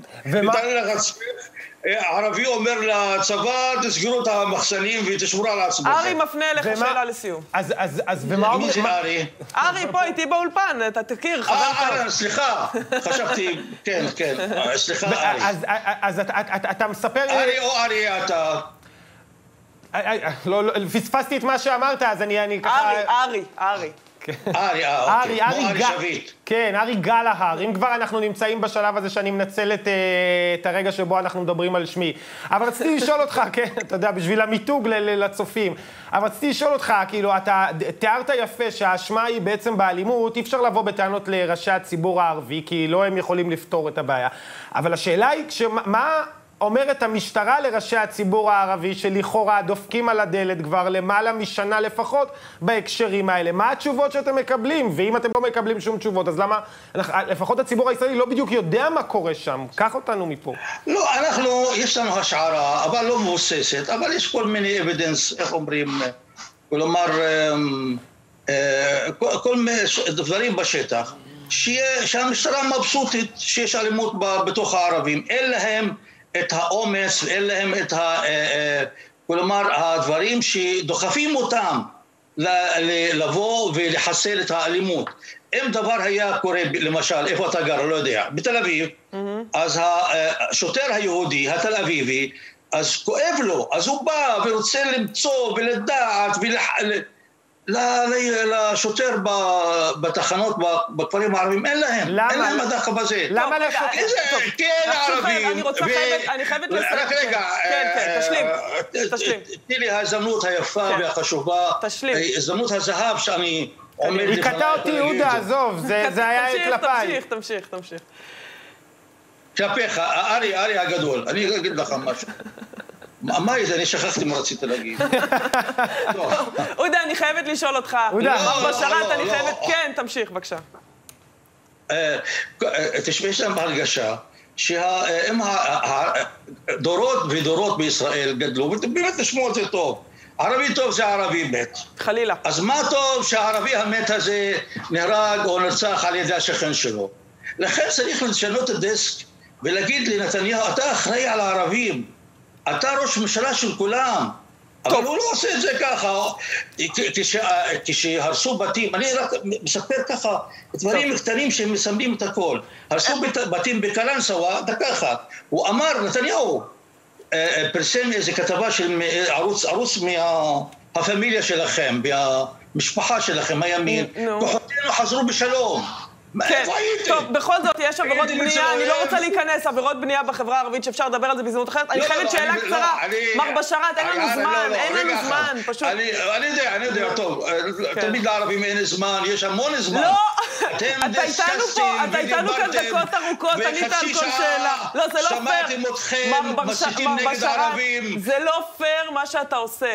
ערבי אומר לצבא, תסגרו את המחסנים ותשמרו על עצמכם. ארי מפנה אליך שאלה לסיום. אז ומה מי זה ארי? ארי פה איתי באולפן, אתה תכיר, חבר טוב. סליחה, חשבתי, כן, סליחה ארי. אז אתה מספר... ארי או ארי אתה? לא, פספסתי את מה שאמרת, אז אני ככה... ארי. ארי שביט. כן, ארי גלהר. אם כבר אנחנו נמצאים בשלב הזה שאני מנצל את הרגע שבו אנחנו מדברים על שמי. אבל רציתי לשאול אותך, כן, אתה יודע, בשביל המיתוג לצופים. אבל רציתי לשאול אותך, כאילו, אתה תיארת יפה שהאשמה היא בעצם באלימות, אי אפשר לבוא בטענות לראשי הציבור הערבי, כי לא הם יכולים לפתור את הבעיה. אבל השאלה היא, מה אומרת המשטרה לראשי הציבור הערבי שלכאורה דופקים על הדלת כבר למעלה משנה לפחות בהקשרים האלה? מה התשובות שאתם מקבלים? ואם אתם לא מקבלים שום תשובות, אז למה לפחות הציבור הישראלי לא בדיוק יודע מה קורה שם? קח אותנו מפה. לא, יש לנו השערה, אבל לא מבוססת, אבל יש כל מיני אבידנס, איך אומרים, כלומר, כל מיני דברים בשטח, שהמשטרה מבסוטית שיש אלימות בתוך הערבים, אין להם את האומץ, אין להם את כלומר, הדברים שדוחפים אותם לבוא ולחסל את האלימות. אם דבר היה קורה, למשל, איפה אתה גר, לא יודע, בתל אביב, אז השוטר היהודי, התל אביבי, אז כואב לו, אז הוא בא ורוצה למצוא ולדעת לשוטר בתחנות, בכפרים הערבים, אין להם הדחה בזה. למה לשוטר? כן, ערבים. אני חייבת לסיים. רק רגע. כן, תשלים. תני לי ההזדמנות היפה והחשובה. הזדמנות הזהב שאני עומד לפני. היא קטעה אותי, יהודה, עזוב, זה היה כלפיי. תמשיך. כלפיך, ארי הגדול, אני אגיד לך משהו. מה זה? אני שכחתי מה רצית להגיד. אודה, אני חייבת לשאול אותך. מר בשאראת, אני חייבת... כן, תמשיך, בבקשה. תשמע, יש להם הרגשה שאם דורות ודורות בישראל גדלו, ובאמת תשמעו את זה טוב. ערבי טוב זה ערבי מת. חלילה. אז מה טוב שהערבי המת הזה נהרג או נרצח על ידי השכן שלו. לכן צריך לשנות את הדסק ולהגיד לנתניהו, אתה אחראי על הערבים. אתה ראש ממשלה של כולם, אבל הוא לא עושה את זה ככה. כשהרסו בתים, אני רק מספר ככה, דברים קטנים שהם מסמלים את הכל. הרסו בתים בקלנסווה, דקה אחת. הוא אמר, נתניהו, פרסם איזו כתבה של ערוץ מהפמיליה שלכם, מהמשפחה שלכם, הימין, כוחותינו חזרו בשלום. איפה הייתם? טוב, בכל זאת, יש עבירות בנייה, אני לא רוצה להיכנס, עבירות בנייה בחברה הערבית שאפשר לדבר על זה בהזדמנות אחרת. אני חייבת שאלה קצרה. מר בשארת, אין לנו זמן, פשוט. אני יודע, טוב, תמיד לערבים אין זמן, יש המון זמן. לא, אתה איתנו כאן דקות ארוכות, ענית על כל שאלה. לא, זה לא פייר. שמעתם אתכם, מסיתים נגד הערבים. זה לא פייר מה שאתה עושה.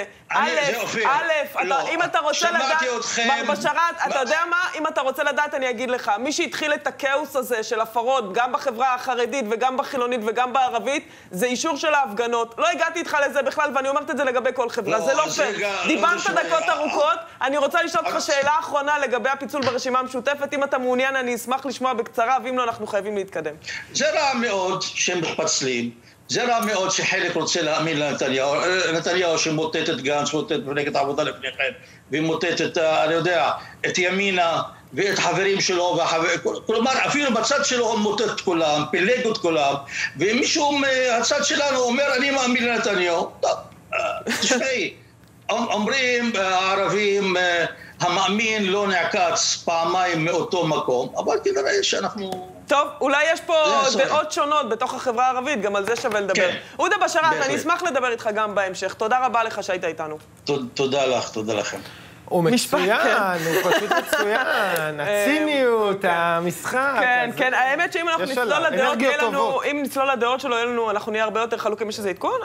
אם אתה רוצה לדעת, מר בשארת, אתה יודע מה? אם אתה רוצה לדעת, אני אגיד לך. מי שהתחיל את הכאוס הזה של הפרות, גם בחברה החרדית וגם בחילונית וגם בערבית, זה אישור של ההפגנות. לא הגעתי איתך לזה בכלל, ואני אומרת את זה לגבי כל חברה. זה לא פייר. דיברת דקות ארוכות, אני רוצה לשאול אותך שאלה אחרונה לגבי הפיצול ברשימה המשותפת. אם אתה מעוניין, אני אשמח לשמוע בקצרה, ואם לא, אנחנו חייבים להתקדם. זה רע מאוד שהם מתפצלים. זה רע מאוד שחלק רוצה להאמין לנתניהו. נתניהו שמוטט את גנץ, מוטט את מפלגת העבודה לפני כן, ומוטט את, אני יודע, את ימינה ואת חברים שלו, כלומר, אפילו בצד שלו הוא מוטט את כולם, פילג את כולם, ומישהו מהצד שלנו אומר, אני מאמין לנתניהו. טוב, תשמעי, אומרים הערבים, המאמין לא נעקץ פעמיים מאותו מקום, אבל כנראה שאנחנו... טוב, אולי יש פה דעות שונות בתוך החברה הערבית, גם על זה שווה לדבר. עודה בשארת, אני אשמח לדבר איתך גם בהמשך. תודה רבה לך שהיית איתנו. תודה לך, תודה לכם. הוא מצוין, הוא פשוט מצוין, הציניות, המשחק. כן, כן, האמת שאם אנחנו נצלול לדעות, אם נצלול לדעות שלו, אנחנו נהיה הרבה יותר חלוקים. יש איזה עדכון?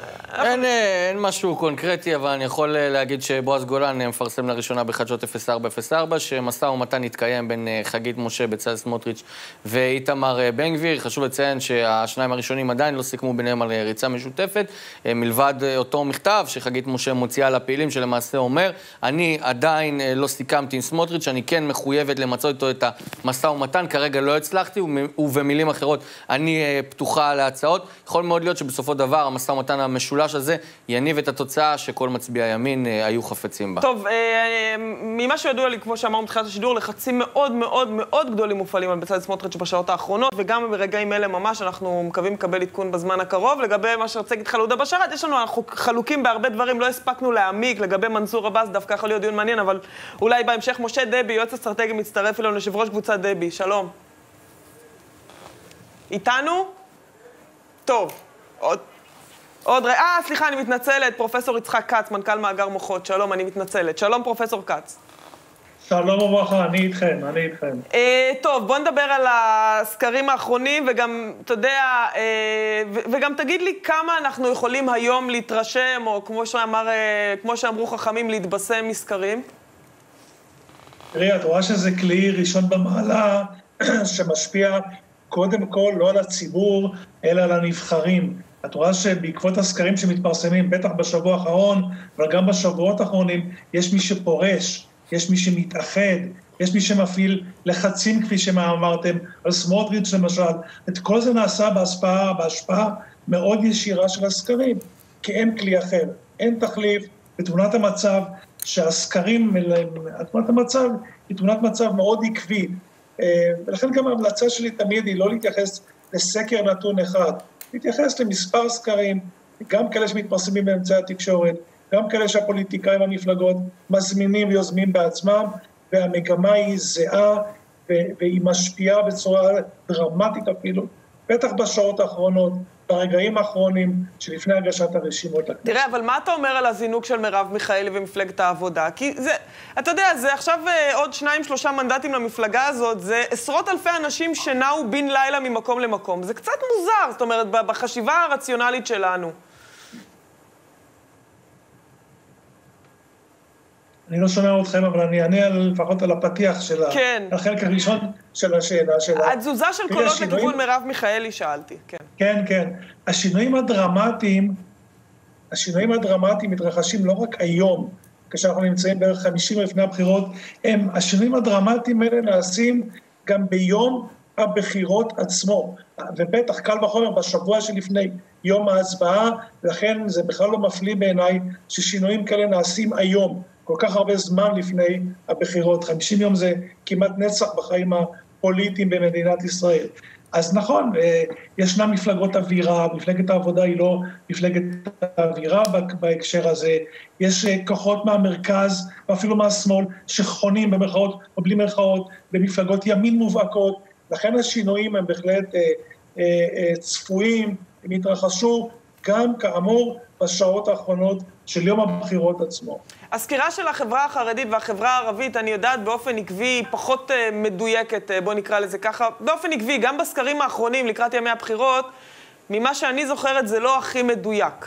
אין משהו קונקרטי, אבל אני יכול להגיד שבועז גולן מפרסם לראשונה בחדשות 0404, שמשא ומתן התקיים בין חגית משה, בצלאל סמוטריץ' ואיתמר בן גביר. חשוב לציין שהשניים הראשונים עדיין לא סיכמו ביניהם על ריצה משותפת, מלבד אותו מכתב שחגית משה מוציאה לפעילים, שלמעשה אומר, אני עדיין לא סיכמתי עם סמוטריץ', אני כן מחויבת למצוא איתו את המשא ומתן, כרגע לא הצלחתי, ובמילים אחרות אני פתוחה להצעות. יכול מאוד להיות שבסופו דבר המשא ומתן המשולש הזה יניב את התוצאה שכל מצביעי הימין היו חפצים בה. טוב, ממה שידוע לי, כמו שאמרנו בתחילת השידור, לחצים מאוד מאוד מאוד גדולים מופעלים על בצלאל סמוטריץ' בשעות האחרונות, וגם ברגעים אלה ממש אנחנו מקווים לקבל עדכון בזמן הקרוב. לגבי מה שרציתי להגיד לך לעודה בשארת, אנחנו חלוקים בהרבה דברים, לא הספקנו להעמיק. לגבי מנסור עבאס דווקא יכול להיות דיון מעניין, אבל אולי בהמשך. משה דבי, יועץ אסטרטגי, מצטרף אלינו, יושב ראש קבוצת דבי. שלום. איתנו? טוב. סליחה, אני מתנצלת. פרופסור יצחק קץ, מנכ"ל מאגר מוחות. שלום, אני מתנצלת. שלום, פרופסור קץ. שלום וברכה, אני איתכם. טוב, בוא נדבר על הסקרים האחרונים, וגם, אתה יודע, וגם תגיד לי כמה אנחנו יכולים היום להתרשם, או כמו שאמרו חכמים, להתבשם מסקרים? תראי, את רואה שזה כלי ראשון במעלה, שמשפיע קודם כל לא על הציבור, אלא על הנבחרים. את רואה שבעקבות הסקרים שמתפרסמים, בטח בשבוע האחרון, אבל גם בשבועות האחרונים, יש מי שפורש, יש מי שמתאחד, יש מי שמפעיל לחצים, כפי שאמרתם, על סמוטריץ' למשל. את כל זה נעשה בהשפעה מאוד ישירה של הסקרים, כי אין כלי אחר, אין תחליף. בתמונת המצב שהסקרים, תמונת המצב היא תמונת מצב מאוד עקבית, ולכן גם ההמלצה שלי תמיד היא לא להתייחס לסקר נתון אחד, להתייחס למספר סקרים, גם כאלה שמתפרסמים באמצעי התקשורת, גם כאלה שהפוליטיקאים המפלגות מזמינים ויוזמים בעצמם, והמגמה היא זהה, והיא משפיעה בצורה דרמטית אפילו, בטח בשעות האחרונות, ברגעים האחרונים שלפני הגשת הרשימות לכנסת. תראה, אבל מה אתה אומר על הזינוק של מרב מיכאלי ומפלגת העבודה? כי זה, אתה יודע, זה עכשיו עוד 2-3 מנדטים למפלגה הזאת, זה עשרות אלפי אנשים שנעו בין לילה ממקום למקום. זה קצת מוזר, זאת אומרת, בחשיבה הרציונלית שלנו. אני לא שומע אתכם, אבל אני אענה לפחות על הפתיח של החלק הראשון של השאלה שלה. התזוזה של קולות לכיוון מרב מיכאלי שאלתי, כן. כן, כן. השינויים הדרמטיים מתרחשים לא רק היום, כשאנחנו נמצאים בערך 50 לפני הבחירות, השינויים הדרמטיים האלה נעשים גם ביום הבחירות עצמו, ובטח קל וחומר בשבוע שלפני יום ההצבעה, לכן זה בכלל לא מפליא בעיניי ששינויים כאלה נעשים היום, כל כך הרבה זמן לפני הבחירות. 50 יום זה כמעט נצח בחיים פוליטיים במדינת ישראל. אז נכון, ישנה מפלגות אווירה, מפלגת העבודה היא לא מפלגת האווירה בהקשר הזה, יש כוחות מהמרכז ואפילו מהשמאל שחונים במרכאות או בלי מרכאות במפלגות ימין מובהקות, לכן השינויים הם בהחלט צפויים, הם התרחשו גם כאמור בשעות האחרונות של יום הבחירות עצמו. הסקירה של החברה החרדית והחברה הערבית, אני יודעת באופן עקבי, פחות מדויקת, בוא נקרא לזה ככה, באופן עקבי, גם בסקרים האחרונים לקראת ימי הבחירות, ממה שאני זוכרת זה לא הכי מדויק.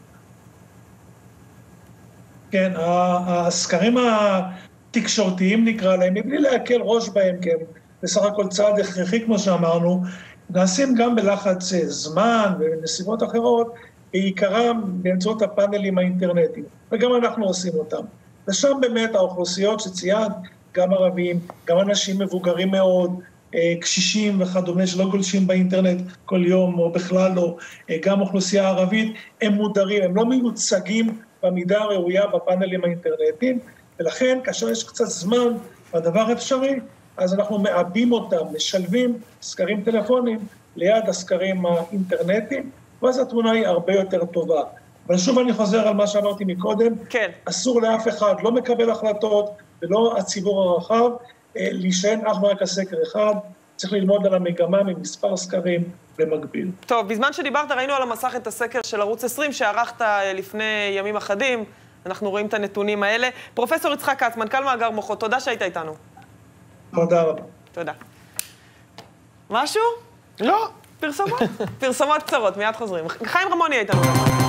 כן, הסקרים התקשורתיים נקרא להם, מבלי להקל ראש בהם, כן, בסך הכל צעד הכרחי כמו שאמרנו, נעשים גם בלחץ זמן ובנסיבות אחרות, בעיקרם באמצעות הפאנלים האינטרנטיים, וגם אנחנו עושים אותם. ושם באמת האוכלוסיות שציינת, גם ערבים, גם אנשים מבוגרים מאוד, קשישים וכדומה שלא גולשים באינטרנט כל יום או בכלל לא, גם אוכלוסייה ערבית, הם מודרים, הם לא מיוצגים במידה הראויה בפאנלים האינטרנטיים, ולכן כאשר יש קצת זמן והדבר אפשרי, אז אנחנו מעבים אותם, משלבים סקרים טלפונים ליד הסקרים האינטרנטיים, ואז התמונה היא הרבה יותר טובה. אבל שוב אני חוזר על מה שאמרתי מקודם, כן. אסור לאף אחד לא מקבל החלטות, ולא הציבור הרחב, להישען אך ורק הסקר אחד, צריך ללמוד על המגמה ממספר סקרים במקביל. טוב, בזמן שדיברת ראינו על המסך את הסקר של ערוץ 20 שערכת לפני ימים אחדים, אנחנו רואים את הנתונים האלה. פרופסור יצחק כץ, מנכ"ל מאגר מוחות, תודה שהיית איתנו. תודה רבה. תודה. משהו? לא. פרסומות? פרסומות קצרות, מיד חוזרים. חיים רמוני איתנו.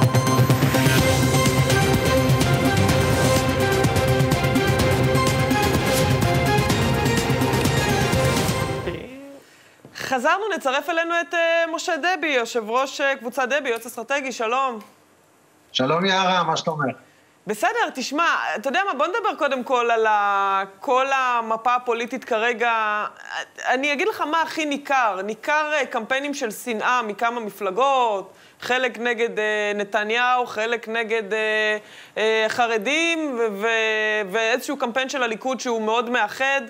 חזרנו, נצרף אלינו את משה דבי, יושב ראש קבוצת דבי, יועץ אסטרטגי, שלום. שלום יערה, מה שאתה אומר? בסדר, תשמע, אתה יודע מה, בוא נדבר קודם כל על כל המפה הפוליטית כרגע. אני אגיד לך מה הכי ניכר. ניכר קמפיינים של שנאה מכמה מפלגות, חלק נגד נתניהו, חלק נגד חרדים, ואיזשהו קמפיין של הליכוד שהוא מאוד מאחד.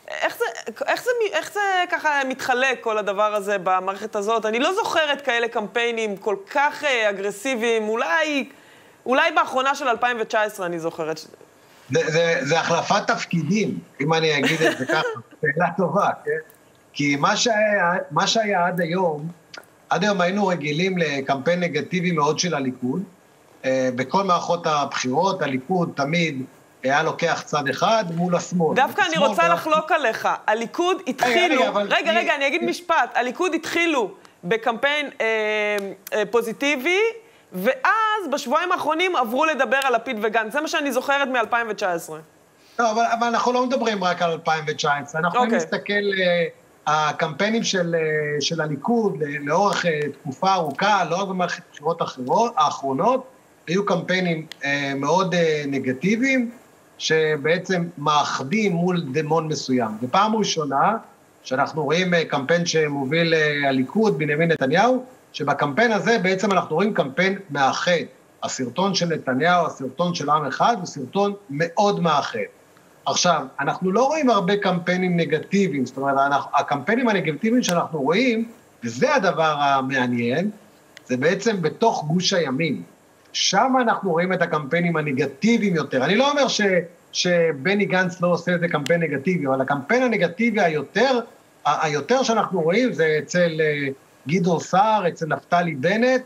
איך זה ככה מתחלק כל הדבר הזה במערכת הזאת? אני לא זוכרת כאלה קמפיינים כל כך אגרסיביים, אולי באחרונה של 2019 אני זוכרת. זה החלפת תפקידים, אם אני אגיד את זה ככה, שאלה טובה, כן? כי מה שהיה עד היום היינו רגילים לקמפיין נגטיבי מאוד של הליכוד, בכל מערכות הבחירות, הליכוד תמיד היה לוקח צד אחד מול השמאל. דווקא אני רוצה לחלוק עליך, הליכוד התחילו, רגע, אני אגיד משפט, הליכוד התחילו בקמפיין פוזיטיבי, ואז בשבועיים האחרונים עברו לדבר על לפיד וגנץ. זה מה שאני זוכרת מ-2019. לא, אבל אנחנו לא מדברים רק על 2019. אנחנו יכולים להסתכל הקמפיינים של הליכוד לאורך תקופה ארוכה, לא רק במערכת הבחירות האחרונות, היו קמפיינים מאוד נגטיביים, שבעצם מאחדים מול דמון מסוים. בפעם ראשונה, שאנחנו רואים קמפיין שמוביל הליכוד, בנימין נתניהו, שבקמפיין הזה בעצם אנחנו רואים קמפיין מאחד. הסרטון של נתניהו, הסרטון של עם אחד, הוא סרטון מאוד מאחד. עכשיו, אנחנו לא רואים הרבה קמפיינים נגטיביים, זאת אומרת, הקמפיינים הנגטיביים שאנחנו רואים, וזה הדבר המעניין, זה בעצם בתוך גוש הימין. שם אנחנו רואים את הקמפיינים הנגטיביים יותר. אני לא אומר שבני גנץ לא עושה איזה קמפיין נגטיבי, אבל הקמפיין הנגטיבי היותר שאנחנו רואים זה אצל גדעון סער, אצל נפתלי בנט,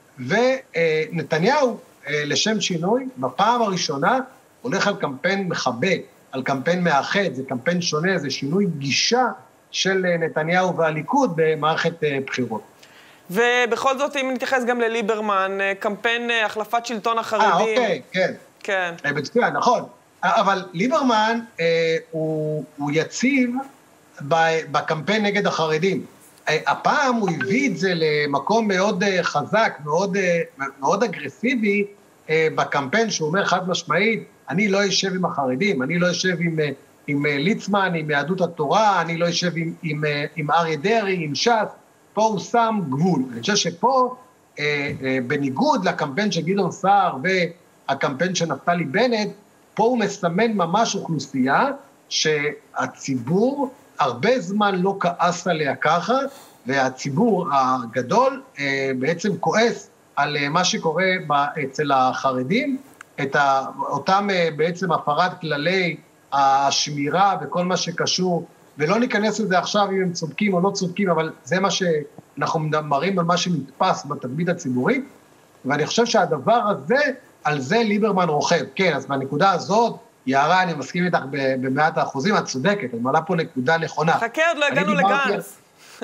ונתניהו, לשם שינוי, בפעם הראשונה הולך על קמפיין מחבק, על קמפיין מאחד, זה קמפיין שונה, זה שינוי גישה של נתניהו והליכוד במערכת בחירות. ובכל זאת, אם נתייחס גם לליברמן, קמפיין החלפת שלטון החרדים. אוקיי, כן. כן. בצפייה, נכון. אבל ליברמן הוא יציב בקמפיין נגד החרדים. הפעם הוא הביא את זה למקום מאוד חזק, מאוד אגרסיבי, בקמפיין שהוא אומר חד משמעית, אני לא יושב עם החרדים, אני לא יושב עם ליצמן, עם יהדות התורה, אני לא יושב עם אריה דרעי, עם ש"ס, פה הוא שם גבול. אני חושב שפה, בניגוד לקמפיין של גדעון סער והקמפיין של נפתלי בנט, פה הוא מסמן ממש אוכלוסייה שהציבור הרבה זמן לא כעס עליה ככה, והציבור הגדול בעצם כועס על מה שקורה אצל החרדים, אותם בעצם הפרת כללי השמירה וכל מה שקשור, ולא ניכנס לזה עכשיו אם הם צודקים או לא צודקים, אבל זה מה שאנחנו מדברים על מה שנתפס בתדמית הציבורית, ואני חושב שהדבר הזה, על זה ליברמן רוכב. כן, אז בנקודה הזאת, יערה, אני מסכים איתך ב100%, את צודקת, אני מעלה פה נקודה נכונה. חכה, עוד לא הגענו לגנץ.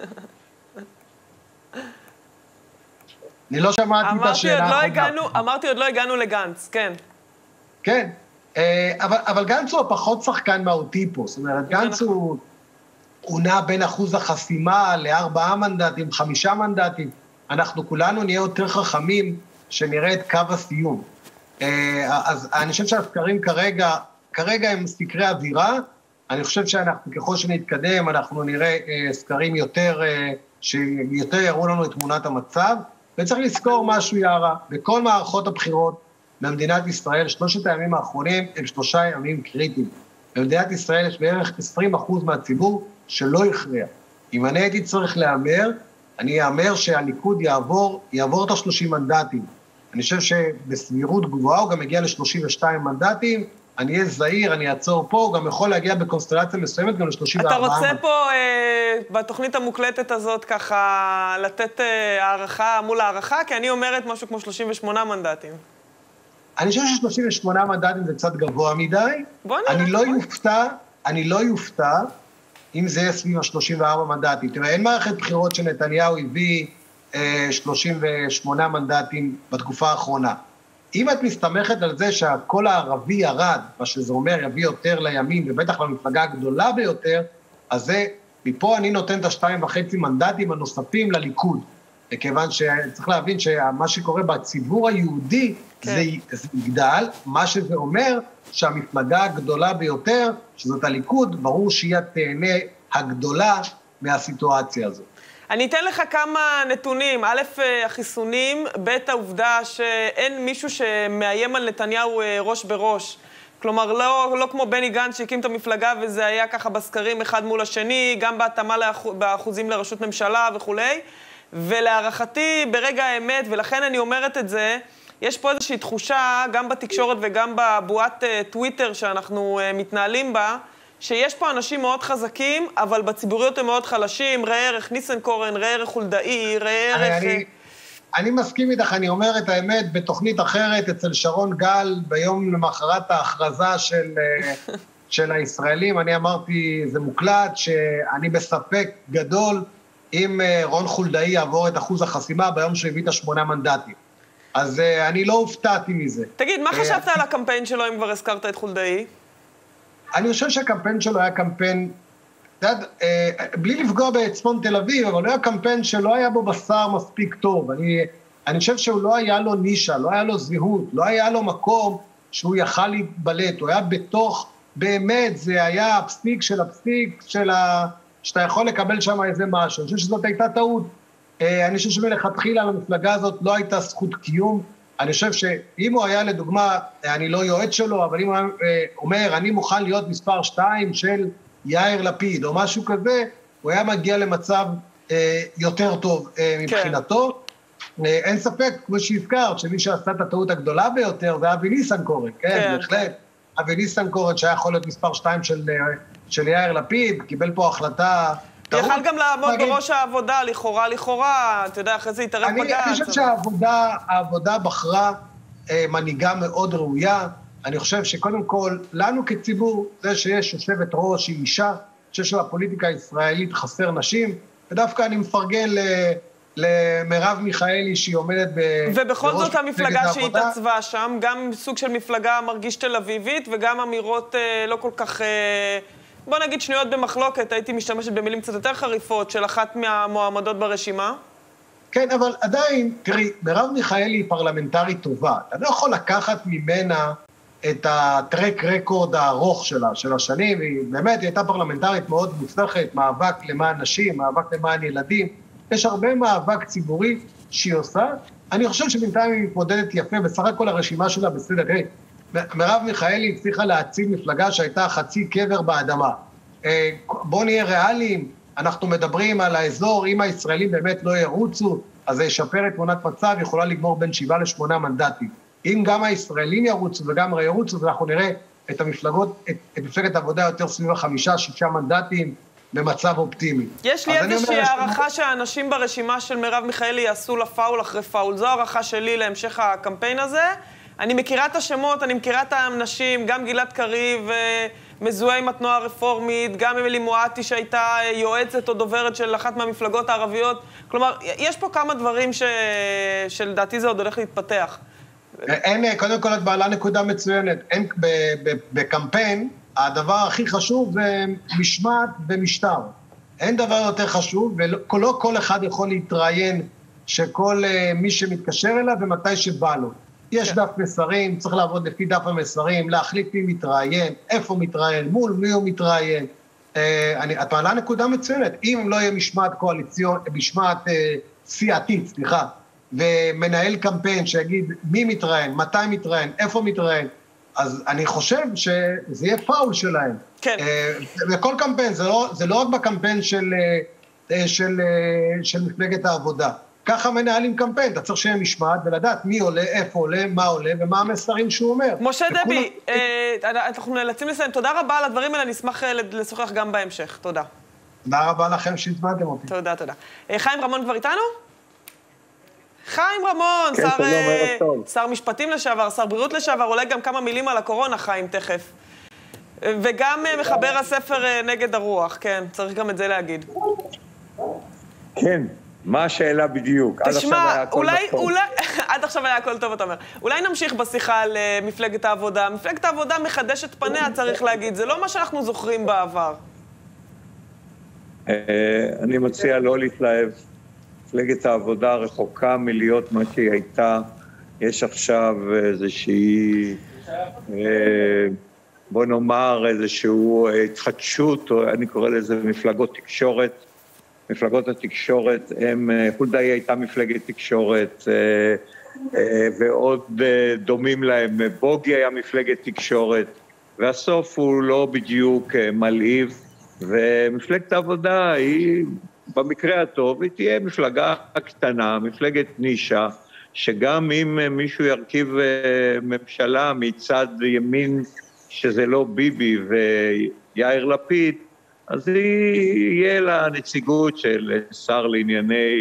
אני לא שמעתי את השאלה. אמרתי עוד לא הגענו לגנץ, כן. כן, אבל גנץ הוא פחות שחקן מהותי פה, זאת אומרת, גנץ הוא נע בין אחוז החסימה ל4 מנדטים, 5 מנדטים, אנחנו כולנו נהיה יותר חכמים שנראה את קו הסיום. אז אני חושב שהסקרים כרגע הם סקרי אווירה, אני חושב שאנחנו ככל שנתקדם, אנחנו נראה סקרים שיותר יראו לנו את תמונת המצב, וצריך לזכור משהו יערה, בכל מערכות הבחירות במדינת ישראל, 3 הימים האחרונים הם 3 ימים קריטיים. במדינת ישראל יש בערך 20% מהציבור שלא הכריע. אם אני הייתי צריך להאמר, אני אאמר שהליכוד יעבור את ה-30 מנדטים. אני חושב שבסבירות גבוהה הוא גם מגיע ל-32 מנדטים, אני אהיה זהיר, אני אעצור פה, הוא גם יכול להגיע בקונסטלציה מסוימת גם ל-34. אתה רוצה פה בתוכנית המוקלטת הזאת ככה לתת הערכה מול הערכה, כי אני אומרת משהו כמו 38 מנדטים. אני חושב ש-38 מנדטים זה קצת גבוה מדי. אני לא יופתע אם זה יהיה סביב ה-34 מנדטים. תראה, אין מערכת בחירות שנתניהו הביא 38 מנדטים בתקופה האחרונה. אם את מסתמכת על זה שהכל הערבי ירד, מה שזה אומר יביא יותר לימין, ובטח למפלגה הגדולה ביותר, אז זה, מפה אני נותן את ה2.5 מנדטים הנוספים לליכוד. מכיוון שצריך להבין שמה שקורה בציבור היהודי, זה יגדל, מה שזה אומר שהמפלגה הגדולה ביותר, שזאת הליכוד, ברור שהיא התהנה הגדולה מהסיטואציה הזאת. אני אתן לך כמה נתונים. א', החיסונים, ב', העובדה שאין מישהו שמאיים על נתניהו ראש בראש. כלומר, לא כמו בני גנץ שהקים את המפלגה, וזה היה ככה בסקרים אחד מול השני, גם בהתאמה באחוזים לראשות ממשלה וכו'. ולהערכתי ברגע האמת, ולכן אני אומרת את זה, יש פה איזושהי תחושה, גם בתקשורת וגם בבועת טוויטר שאנחנו מתנהלים בה, שיש פה אנשים מאוד חזקים, אבל בציבוריות הם מאוד חלשים, ראה ערך ניסנקורן, ראה ערך חולדאי, ראה ערך... אני מסכים איתך, אני אומר את האמת, בתוכנית אחרת אצל שרון גל, ביום למחרת ההכרזה של הישראלים, אני אמרתי, זה מוקלט, שאני בספק גדול, אם רון חולדאי יעבור את אחוז החסימה ביום שהביא את 8 מנדטים. אז אני לא הופתעתי מזה. תגיד, מה חשבת על הקמפיין שלו אם כבר הזכרת את חולדאי? אני חושב שהקמפיין שלו היה קמפיין, בלי לפגוע בצפון תל אביב, אבל היה קמפיין שלא היה בו בשר מספיק טוב. אני חושב שהוא לא היה לו נישה, לא היה לו זהות, לא היה לו מקום שהוא יכל להתבלט. הוא היה בתוך, באמת, זה היה הפסיק של הפסיק שאתה יכול לקבל שם איזה משהו. אני חושב שזאת הייתה טעות. אני חושב שמלכתחילה למפלגה הזאת לא הייתה זכות קיום. אני חושב שאם הוא היה לדוגמה, אני לא יועץ שלו, אבל אם הוא אומר, אני מוכן להיות מספר 2 של יאיר לפיד, או משהו כזה, הוא היה מגיע למצב יותר טוב מבחינתו. אין ספק, כמו שהזכרת, שמי שעשה את הטעות הגדולה ביותר, זה אבי ניסנקורן, כן, בהחלט. אבי ניסנקורן שהיה יכול להיות מספר 2 של יאיר לפיד, קיבל פה החלטה... יכל גם לעמוד בראש העבודה, לכאורה, אתה יודע, אחרי זה יתערב בג"ץ. אני חושב שהעבודה בחרה מנהיגה מאוד ראויה. אני חושב שקודם כל, לנו כציבור, זה שיש יושבת ראש, היא אישה, אני חושב שבפוליטיקה הישראלית חסר נשים, ודווקא אני מפרגן למרב מיכאלי שהיא עומדת ובכל זאת המפלגה שהתעצבה שם, גם סוג של מפלגה מרגיש תל אביבית, וגם אמירות לא כל כך... בוא נגיד שנויות במחלוקת, הייתי משתמשת במילים קצת יותר חריפות של אחת מהמועמדות ברשימה. כן, אבל עדיין, תראי, מרב מיכאלי היא פרלמנטרית טובה. אתה לא יכול לקחת ממנה את הטרק רקורד הארוך שלה, של השנים, היא באמת הייתה פרלמנטרית מאוד מוצלחת, מאבק למען נשים, מאבק למען ילדים. יש הרבה מאבק ציבורי שהיא עושה. אני חושב שבינתיים היא מתמודדת יפה, בסך הכל הרשימה שלה בסדר. מרב מיכאלי הצליחה להציל מפלגה שהייתה חצי קבר באדמה. בואו נהיה ריאליים, אנחנו מדברים על האזור, אם הישראלים באמת לא ירוצו, אז זה ישפר את תמונת מצב, יכולה לגמור בין 7 ל-8 מנדטים. אם גם הישראלים ירוצו וגם ירוצו, אז אנחנו נראה את המפלגות, את מפלגת העבודה יותר סביב 5-6 מנדטים במצב אופטימי. יש לי איזושהי הערכה שהאנשים ברשימה של מרב מיכאלי יעשו לה פאול אחרי פאול. זו הערכה שלי להמשך הקמפיין הזה. אני מכירה את השמות, אני מכירה את האנשים, גם גלעד קריב מזוהה עם התנועה הרפורמית, גם אמילי מואטי שהייתה יועצת או דוברת של אחת מהמפלגות הערביות. כלומר, יש פה כמה דברים שלדעתי זה עוד הולך להתפתח. קודם כל את בעלה נקודה מצוינת. בקמפיין, הדבר הכי חשוב זה משמעת ומשטר. אין דבר יותר חשוב, ולא כל אחד יכול להתראיין שכל מי שמתקשר אליו ומתי שבא לו. יש דף מסרים, צריך לעבוד לפי דף המסרים, להחליט מי מתראיין, איפה מתראיין, מול מי הוא מתראיין. את מעלה נקודה מצוינת. אם לא יהיה משמעת סיעתית, ומנהל קמפיין שיגיד מי מתראיין, מתי מתראיין, איפה מתראיין, אז אני חושב שזה יהיה פאול שלהם. כן. בכל קמפיין, זה לא רק בקמפיין של מפלגת העבודה. ככה מנהלים קמפיין, אתה צריך שיהיה משמעת ולדעת מי עולה, איפה עולה, מה עולה ומה המסרים שהוא אומר. משה דבי, אנחנו נאלצים לסיים. תודה רבה על הדברים האלה, נשמח לשוחח גם בהמשך. תודה. תודה רבה לכם שהזמנתם אותי. תודה, תודה. חיים רמון כבר איתנו? חיים רמון, שר משפטים לשעבר, שר בריאות לשעבר, אולי גם כמה מילים על הקורונה, חיים, תכף. וגם מחבר הספר נגד הרוח, כן, צריך גם את זה להגיד. כן, מה השאלה בדיוק? תשמע, עד עכשיו היה הכל טוב, אתה אומר. אולי נמשיך בשיחה על מפלגת העבודה. מפלגת העבודה מחדשת פניה, צריך להגיד. זה לא מה שאנחנו זוכרים בעבר. אני מציע לא להתלהב. מפלגת העבודה רחוקה מלהיות מה שהיא הייתה. יש עכשיו איזושהי, בוא נאמר, איזושהי התחדשות, או אני קורא לזה מפלגות תקשורת. מפלגות התקשורת, חולדאי הייתה מפלגת תקשורת, ועוד דומים להם, בוגי היה מפלגת תקשורת, והסוף הוא לא בדיוק מלהיב, ומפלגת העבודה היא, במקרה הטוב, היא תהיה מפלגה קטנה, מפלגת נישה, שגם אם מישהו ירכיב ממשלה מצד ימין, שזה לא ביבי ויאיר לפיד, אז יהיה לה נציגות של שר לענייני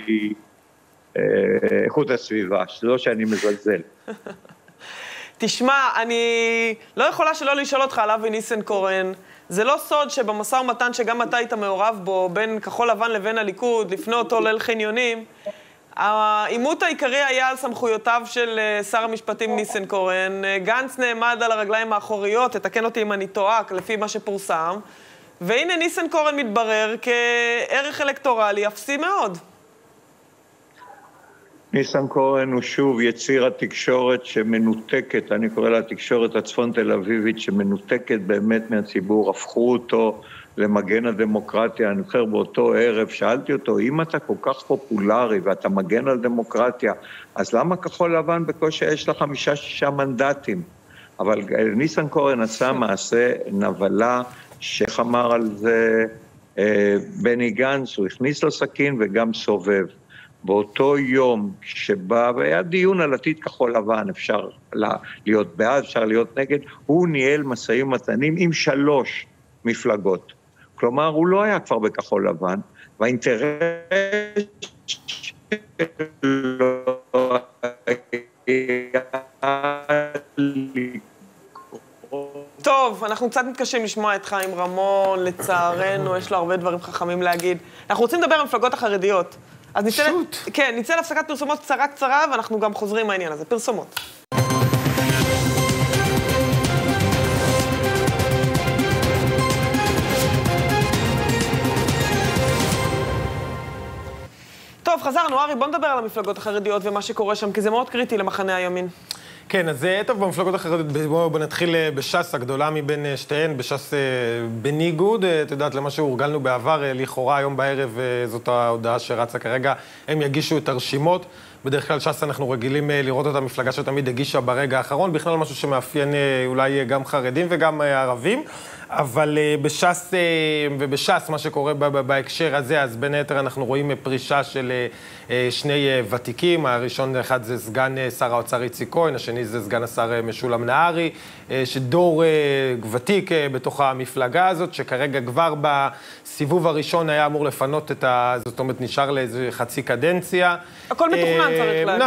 איכות הסביבה, שלא שאני מזלזל. תשמע, אני לא יכולה שלא לשאול אותך על אבי ניסנקורן. זה לא סוד שבמשא ומתן שגם אתה היית מעורב בו, בין כחול לבן לבין הליכוד, לפני אותו ליל חניונים, העימות העיקרי היה על סמכויותיו של שר המשפטים ניסנקורן. גנץ נעמד על הרגליים האחוריות, תתקן אותי אם אני טועה, לפי מה שפורסם, והנה ניסנקורן מתברר כערך אלקטורלי אפסי מאוד. ניסנקורן הוא שוב יציר התקשורת שמנותקת, אני קורא לה התקשורת הצפון תל אביבית, שמנותקת באמת מהציבור, הפכו אותו למגן הדמוקרטיה. אני חושב באותו ערב, שאלתי אותו, אם אתה כל כך פופולרי ואתה מגן על דמוקרטיה, אז למה כחול לבן בקושי יש לה 5-6 מנדטים? אבל ניסנקורן עשה מעשה נבלה, שחמר על זה בני גנץ, הוא הכניס לו סכין וגם סובב. באותו יום שבא, והיה דיון על עתיד כחול לבן, אפשר להיות בעד, אפשר להיות נגד, הוא ניהל משאים ומתנים עם 3 מפלגות. כלומר, הוא לא היה כבר בכחול לבן, והאינטרס שלו טוב, אנחנו קצת מתקשים לשמוע את חיים רמון, לצערנו, יש לו הרבה דברים חכמים להגיד. אנחנו רוצים לדבר על המפלגות החרדיות. אז נצא להפסקת פרסומות קצרה, ואנחנו גם חוזרים מהעניין הזה. פרסומות. טוב, חזרנו, ארי, בוא נדבר על המפלגות החרדיות ומה שקורה שם, כי זה מאוד קריטי למחנה הימין. כן, אז טוב, במפלגות החרדיות, בואו נתחיל בש"ס, הגדולה מבין שתיהן, בש"ס בניגוד, את יודעת, למה שהורגלנו בעבר, לכאורה היום בערב, זאת ההודעה שרצה כרגע, הם יגישו את הרשימות, בדרך כלל ש"ס אנחנו רגילים לראות את המפלגה שתמיד הגישה ברגע האחרון, בכלל משהו שמאפיין אולי גם חרדים וגם ערבים, אבל בש"ס, מה שקורה בהקשר הזה, אז בין היתר אנחנו רואים פרישה של שני ותיקים. הראשון אחד זה סגן שר האוצר איציק כהן, השני זה סגן השר משולם נהרי, שדור ותיק בתוך המפלגה הזאת, שכרגע כבר בסיבוב הראשון היה אמור לפנות זאת אומרת, נשאר לאיזו חצי קדנציה. הכל מתוכנן צריך להגיד.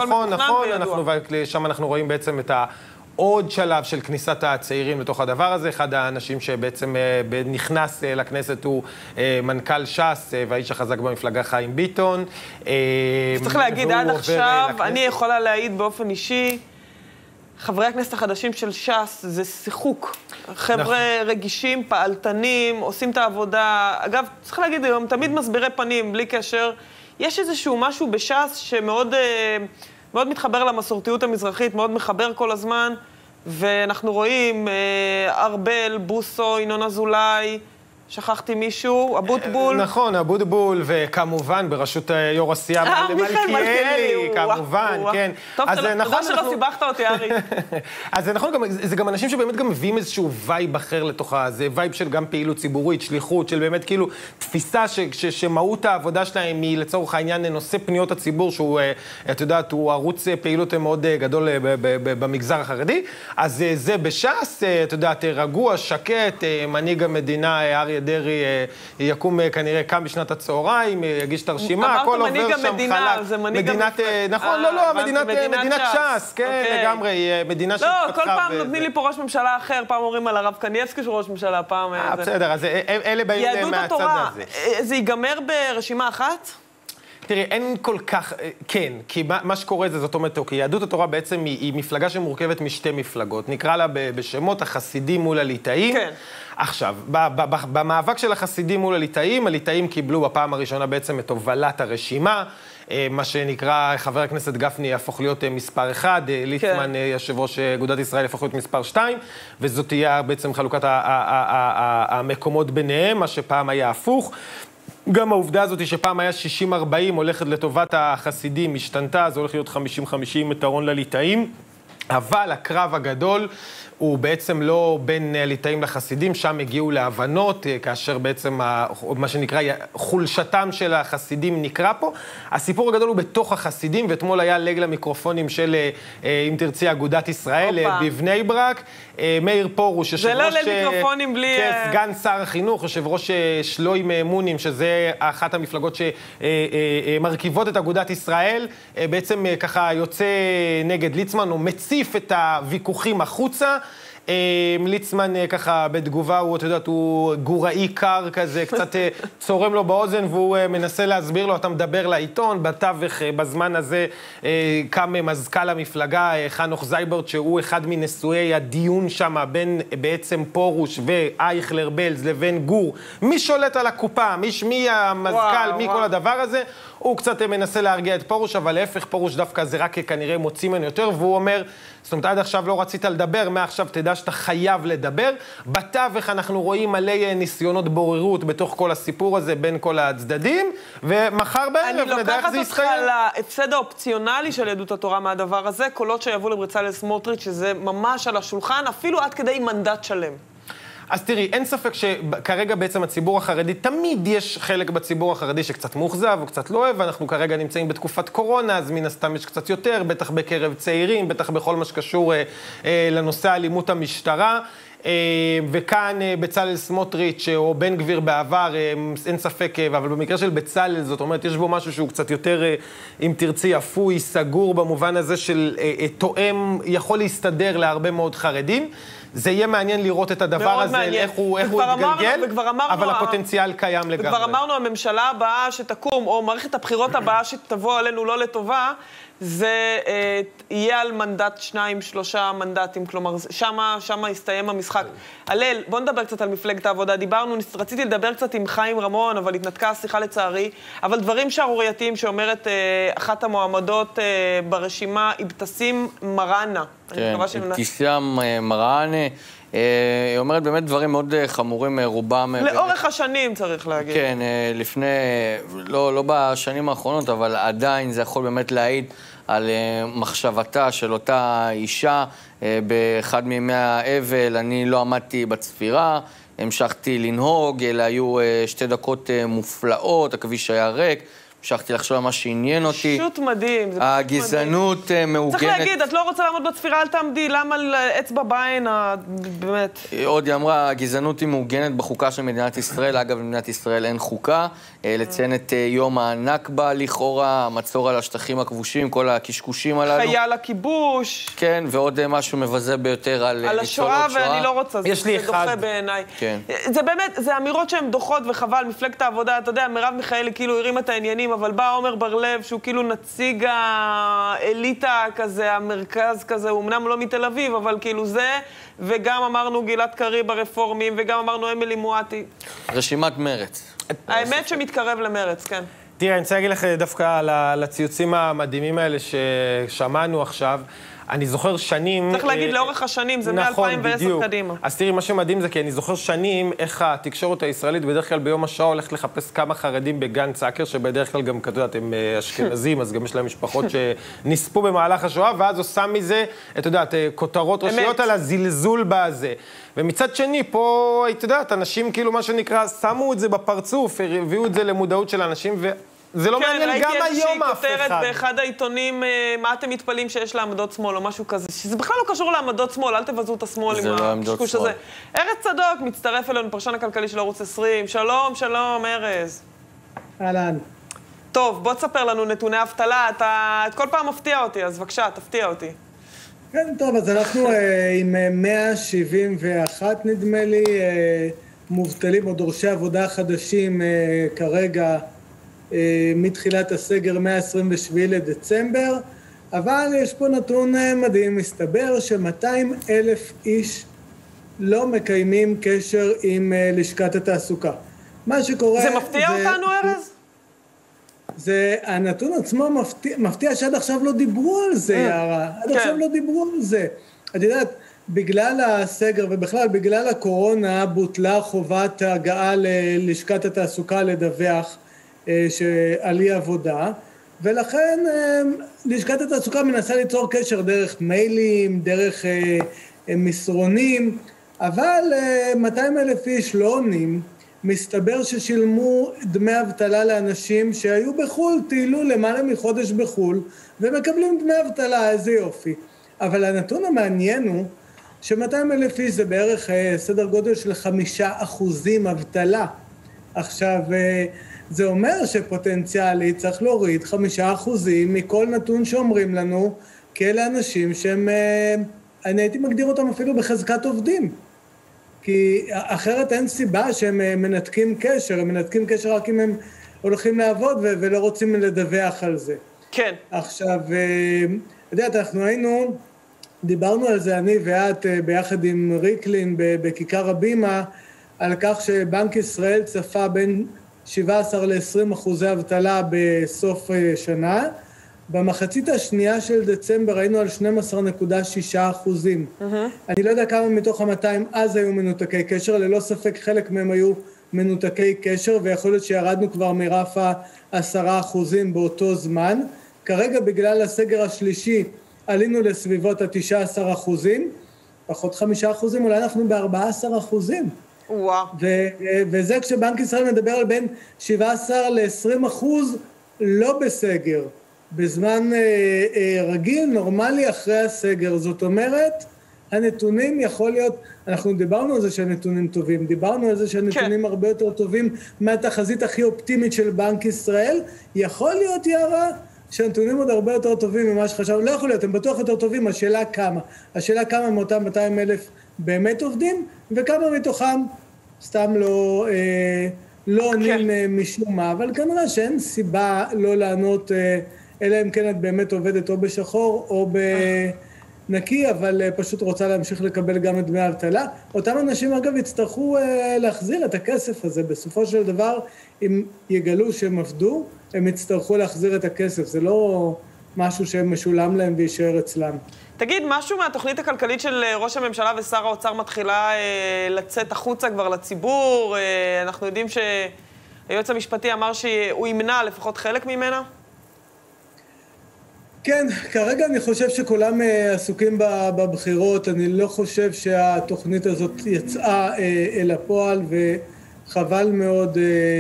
נכון. שם אנחנו רואים בעצם את עוד שלב של כניסת הצעירים לתוך הדבר הזה. אחד האנשים שבעצם נכנס לכנסת הוא מנכ"ל ש"ס, והאיש החזק במפלגה חיים ביטון. צריך להגיד, עד עכשיו, אני יכולה להעיד באופן אישי, חברי הכנסת החדשים של ש"ס זה שיחוק. חבר'ה רגישים, פעלתנים, עושים את העבודה. אגב, צריך להגיד, הם תמיד מסבירי פנים, בלי קשר. יש איזשהו משהו בש"ס שמאוד מאוד מתחבר למסורתיות המזרחית, מאוד מחבר כל הזמן, ואנחנו רואים ארבל, בוסו, ינון אזולאי, שכחתי מישהו, אבוטבול. נכון, אבוטבול, וכמובן בראשות יו"ר הסיעה מלכיאלי, כמובן, כן. טוב, תודה שלא סיבכת אותי, ארי. אז זה נכון, זה גם אנשים שבאמת גם מביאים איזשהו וייב אחר לתוך זה, וייב של גם פעילות ציבורית, שליחות, של באמת כאילו תפיסה שמהות העבודה שלהם היא לצורך העניין נושא פניות הציבור, שהוא, את יודעת, הוא ערוץ פעילות מאוד גדול במגזר החרדי. אז זה בש"ס, את יודעת, רגוע, שקט, מנהיג המדינה, אריה דרעי יקום כנראה קם בשנת הצהריים, יגיש את הרשימה, הכל עובר שם חלק. מדינת, נכון, לא, מדינת ש"ס, כן, לגמרי, מדינה שהתפתחה. לא, כל פעם נותנים לי פה ראש ממשלה אחר, פעם אומרים על הרב קניבסקי שהוא ראש ממשלה, פעם... בסדר, אז אלה באים מהצד הזה. זה ייגמר ברשימה אחת? תראי, אין כל כך, כן, כי מה שקורה זה, זאת אומרת, כי יהדות התורה בעצם היא מפלגה שמורכבת משתי מפלגות, נקרא לה בשמות החסידים מול הליטאים. כן. עכשיו, במאבק של החסידים מול הליטאים, הליטאים קיבלו בפעם הראשונה בעצם את הובלת הרשימה, מה שנקרא, חבר הכנסת גפני יהפוך להיות מספר 1, ליצמן, יושב ראש אגודת ישראל, יהפוך להיות מספר 2, וזאת תהיה בעצם חלוקת המקומות ביניהם, מה שפעם היה הפוך. גם העובדה הזאת שפעם היה 60-40 הולכת לטובת החסידים, השתנתה, זה הולך להיות 50-50 יתרון לליטאים, אבל הקרב הגדול הוא בעצם לא בין הליטאים לחסידים, שם הגיעו להבנות, כאשר בעצם מה שנקרא חולשתם של החסידים נקרא פה. הסיפור הגדול הוא בתוך החסידים, ואתמול היה ליל המיקרופונים של, אם תרצי, אגודת ישראל, בבני ברק. מאיר פורוש, זה לא ליל מיקרופונים בלי... סגן שר החינוך, יושב ראש שלויים מונים, שזה אחת המפלגות שמרכיבות את אגודת ישראל, בעצם ככה יוצא נגד ליצמן, הוא מציף את הוויכוחים החוצה, ליצמן ככה בתגובה, הוא, את יודעת, הוא גוראי קר כזה, קצת צורם לו באוזן, והוא מנסה להסביר לו, אתה מדבר לעיתון, בתווך בזמן הזה קם מזכ"ל המפלגה, חנוך זייברט, שהוא אחד מנשואי הדיון שם, בין בעצם פורוש ואייכלר בלז לבין גור. מי שולט על הקופה? מי המזכ"ל? מי כל הדבר הזה? הוא קצת מנסה להרגיע את פורוש, אבל להפך, פורוש דווקא זה רק כנראה מוציא ממנו יותר, והוא אומר, זאת אומרת, עד עכשיו לא רצית לדבר, מעכשיו תדע שאתה חייב לדבר. בתווך אנחנו רואים מלא ניסיונות בוררות בתוך כל הסיפור הזה, בין כל הצדדים, ומחר בערב נדע איך זה יסתיים. אני לוקחת אותך להפסד האופציונלי של יהדות התורה מהדבר הזה, קולות שיבואו לבצלאל סמוטריץ', שזה ממש על השולחן, אפילו עד כדי מנדט שלם. אז תראי, אין ספק שכרגע בעצם הציבור החרדי, תמיד יש חלק בציבור החרדי שקצת מאוכזב או קצת לא אוהב, ואנחנו כרגע נמצאים בתקופת קורונה, אז מן הסתם יש קצת יותר, בטח בקרב צעירים, בטח בכל מה שקשור לנושא אלימות המשטרה. וכאן בצלאל סמוטריץ' או בן גביר בעבר, אין ספק, אבל במקרה של בצלאל, זאת אומרת, יש בו משהו שהוא קצת יותר, אם תרצי, אפוי, סגור, במובן הזה של תואם, יכול להסתדר להרבה מאוד חרדים. זה יהיה מעניין לראות את הדבר הזה, איך הוא יתגלגל, אבל הפוטנציאל קיים לגמרי. וכבר אמרנו, הממשלה הבאה שתקום, או מערכת הבחירות הבאה שתבוא עלינו לא לטובה, זה יהיה על מנדט 2-3 מנדטים, כלומר, שמה יסתיים המשחק. הלל, בוא נדבר קצת על מפלגת העבודה. דיברנו, רציתי לדבר קצת עם חיים רמון, אבל התנתקה השיחה לצערי, אבל דברים שערורייתיים שאומרת אחת המועמדות ברשימה, אבתיסאם מראענה. כן, אבתיסאם מראענה, היא אומרת באמת דברים מאוד חמורים, רובם... לאורך השנים צריך להגיד. כן, לפני, לא בשנים האחרונות, אבל עדיין זה יכול באמת להעיד על מחשבתה של אותה אישה. באחד מימי האבל אני לא עמדתי בצפירה, המשכתי לנהוג, אלה היו 2 דקות מופלאות, הכביש היה ריק, המשכתי לחשוב על מה שעניין אותי. פשוט מדהים, זה הגזענות מעוגנת. צריך להגיד, את לא רוצה לעמוד בצפירה, אל תעמדי, למה אצבע בעין, באמת. עוד היא אמרה, הגזענות היא מעוגנת בחוקה של מדינת ישראל, אגב, במדינת ישראל אין חוקה, לציין את יום הנכבה לכאורה, המצור על השטחים הכבושים, כל הקשקושים הללו. חייל הכיבוש. כן, ועוד משהו מבזה ביותר על ניצולות שואה. על השואה, ואני לא רוצה, זה דוחה בעיניי. כן. זה באמת, זה אמירות שהן דוחות וחבל, מפלגת העבודה, אתה יודע, מרב מיכאלי כאילו הרימה את העניינים, אבל בא עומר בר-לב, שהוא כאילו נציג האליטה כזה, המרכז כזה, הוא אמנם לא מתל אביב, אבל כאילו זה, וגם אמרנו גלעד קריב הרפורמים, וגם אמרנו אמילי מואטי. רשימת מרץ. האמת שמתקרב למרץ, כן. תראה, אני רוצה להגיד לך דווקא על הציוצים המדהימים האלה ששמענו עכשיו. אני זוכר שנים... צריך להגיד לאורך השנים, זה מ-2010 קדימה. אז תראי, מה שמדהים זה כי אני זוכר שנים איך התקשורת הישראלית בדרך כלל ביום השואה הולכת לחפש כמה חרדים בגן צעקר, שבדרך כלל גם, אתה יודעת, הם אשכנזים, אז גם יש להם משפחות שנספו במהלך השואה, ואז עושה מזה, אתה יודעת, כותרות ראשיות על הזלזול בזה. ומצד שני, פה, אתה יודעת, אנשים כאילו מה שנקרא, שמו את זה בפרצוף, הביאו את זה למודעות של אנשים, זה לא מעניין גם היום אף אחד. כן, ראיתי איזושהי כותרת באחד העיתונים, מה אתם מתפלאים שיש לעמדות שמאל או משהו כזה, שזה בכלל לא קשור לעמדות שמאל, אל תבזו את השמאל עם הקשקוש הזה. ארז צדוק מצטרף אלינו, פרשן הכלכלי של ערוץ 20. שלום, שלום, ארז. אהלן. טוב, בוא תספר לנו נתוני אבטלה, אתה כל פעם מפתיע אותי, אז בבקשה, תפתיע אותי. כן, טוב, אז אנחנו עם 171 נדמה לי, מובטלים או דורשי עבודה חדשים כרגע, מתחילת הסגר 127 לדצמבר, אבל יש פה נתון מדהים, מסתבר ש200,000 איש לא מקיימים קשר עם לשכת התעסוקה. מה שקורה... זה מפתיע אותנו, ארז? זה, הנתון עצמו מפתיע שעד עכשיו לא דיברו על זה, יערה. עד עכשיו לא דיברו על זה. את יודעת, בגלל הסגר ובכלל בגלל הקורונה בוטלה חובת ההגעה ללשכת התעסוקה לדווח שעל אי עבודה, ולכן לשכת התעסוקה מנסה ליצור קשר דרך מיילים, דרך מסרונים, אבל 200,000 איש לא עונים. מסתבר ששילמו דמי אבטלה לאנשים שהיו בחול, טיילו למעלה מחודש בחול, ומקבלים דמי אבטלה, איזה יופי. אבל הנתון המעניין הוא ש200,000 איש זה בערך סדר גודל של 5% אבטלה. עכשיו, זה אומר שפוטנציאלי צריך להוריד 5% מכל נתון שאומרים לנו, כאלה אנשים שהם, אני הייתי מגדיר אותם אפילו בחזקת עובדים. כי אחרת אין סיבה שהם מנתקים קשר, הם מנתקים קשר רק אם הם הולכים לעבוד ולא רוצים לדווח על זה. כן. עכשיו, יודעת, אנחנו דיברנו על זה, אני ואת, ביחד עם ריקלין בכיכר הבימה, על כך שבנק ישראל צפה בין 17 ל-20% אבטלה בסוף שנה. במחצית השנייה של דצמבר היינו על 12.6%. אני לא יודע כמה מתוך ה-200 אז היו מנותקי קשר, ללא ספק חלק מהם היו מנותקי קשר, ויכול להיות שירדנו כבר מרף ה-10% באותו זמן. כרגע בגלל הסגר השלישי עלינו לסביבות ה-19%, פחות 5%, אולי אנחנו ב-14%. וואו. וזה כשבנק ישראל מדבר על בין 17 ל-20% לא בסגר, בזמן רגיל, נורמלי, אחרי הסגר. זאת אומרת, הנתונים יכול להיות, אנחנו דיברנו על זה שהנתונים טובים, דיברנו על זה שהנתונים הרבה יותר טובים מהתחזית הכי אופטימית של בנק ישראל. יכול להיות, יערה, שהנתונים עוד הרבה יותר טובים ממה שחשבנו. לא יכול להיות, הם בטוח יותר טובים, השאלה כמה. השאלה כמה מאותם 200,000 באמת עובדים, וכמה מתוכם סתם לא עונים משום מה, אבל כנראה שאין סיבה לא לענות, אלא אם כן את באמת עובדת או בשחור או בנקי, אבל פשוט רוצה להמשיך לקבל גם את דמי האבטלה. אותם אנשים אגב יצטרכו להחזיר את הכסף הזה, בסופו של דבר אם יגלו שהם עבדו, הם יצטרכו להחזיר את הכסף, זה לא משהו שמשולם להם וישאר אצלם. תגיד, משהו מהתוכנית הכלכלית של ראש הממשלה ושר האוצר מתחילה לצאת החוצה כבר לציבור? אנחנו יודעים שהיועץ המשפטי אמר שהוא ימנע לפחות חלק ממנה? כן, כרגע אני חושב שכולם עסוקים בבחירות. אני לא חושב שהתוכנית הזאת יצאה אל הפועל, וחבל מאוד.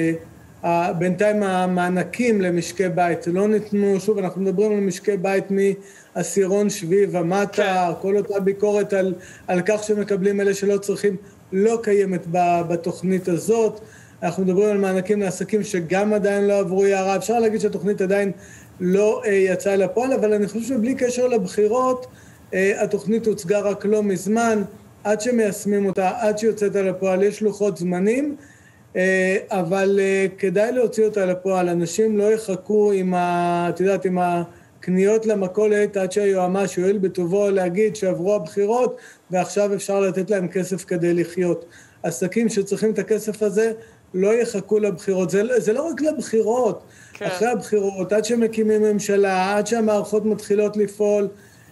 בינתיים המענקים למשקי בית לא ניתנו. שוב, אנחנו מדברים על משקי בית מעשירון שביעי ומטה. כל אותה ביקורת על כך שמקבלים אלה שלא צריכים לא קיימת בתוכנית הזאת. אנחנו מדברים על מענקים לעסקים שגם עדיין לא עברו יערה. אפשר להגיד שהתוכנית עדיין לא יצאה לפועל, אבל אני חושב שבלי קשר לבחירות, התוכנית הוצגה רק לא מזמן, עד שמיישמים אותה, עד שיוצאת על הפועל, יש לוחות זמנים, אבל כדאי להוציא אותה לפועל. אנשים לא יחכו עם הקניות למכולת, עד שהיועמ"ש יואיל בטובו להגיד שעברו הבחירות, ועכשיו אפשר לתת להם כסף כדי לחיות. עסקים שצריכים את הכסף הזה, לא יחכו לבחירות. זה לא רק לבחירות. כן. אחרי הבחירות, עד שמקימים ממשלה, עד שהמערכות מתחילות לפעול,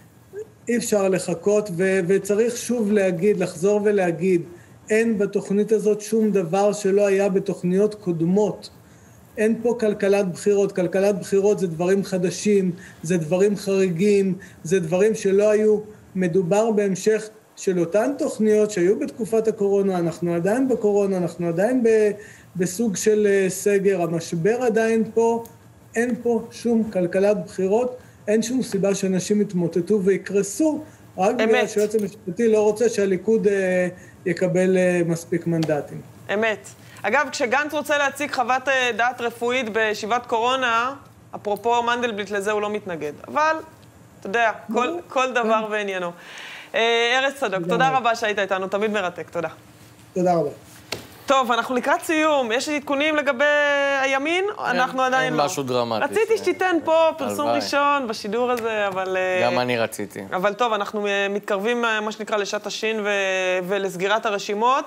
אי אפשר לחכות, וצריך שוב להגיד, לחזור ולהגיד, אין בתוכנית הזאת שום דבר שלא היה בתוכניות קודמות. אין פה כלכלת בחירות. כלכלת בחירות זה דברים חדשים, זה דברים חריגים, זה דברים שלא היו. מדובר בהמשך של אותן תוכניות שהיו בתקופת הקורונה. אנחנו עדיין בקורונה, אנחנו עדיין בסוג של סגר, המשבר עדיין פה, אין פה שום כלכלת בחירות, אין שום סיבה שאנשים יתמוטטו ויקרסו, רק בגלל שהיועץ המשפטי לא רוצה שהליכוד יקבל מספיק מנדטים. אמת. אגב, כשגנץ רוצה להציג חוות דעת רפואית בישיבת קורונה, אפרופו מנדלבליט, לזה הוא לא מתנגד. אבל, אתה יודע, כל דבר בעניינו. ארז צדוק, תודה רבה שהיית איתנו, תמיד מרתק, תודה. תודה רבה. טוב, אנחנו לקראת סיום. יש עדכונים לגבי הימין? אנחנו עדיין לא. אין משהו דרמטי. רציתי שתיתן פה פרסום ראשון בשידור הזה, אבל... גם אני רציתי. אבל טוב, אנחנו מתקרבים, מה שנקרא, לשעת השין ולסגירת הרשימות.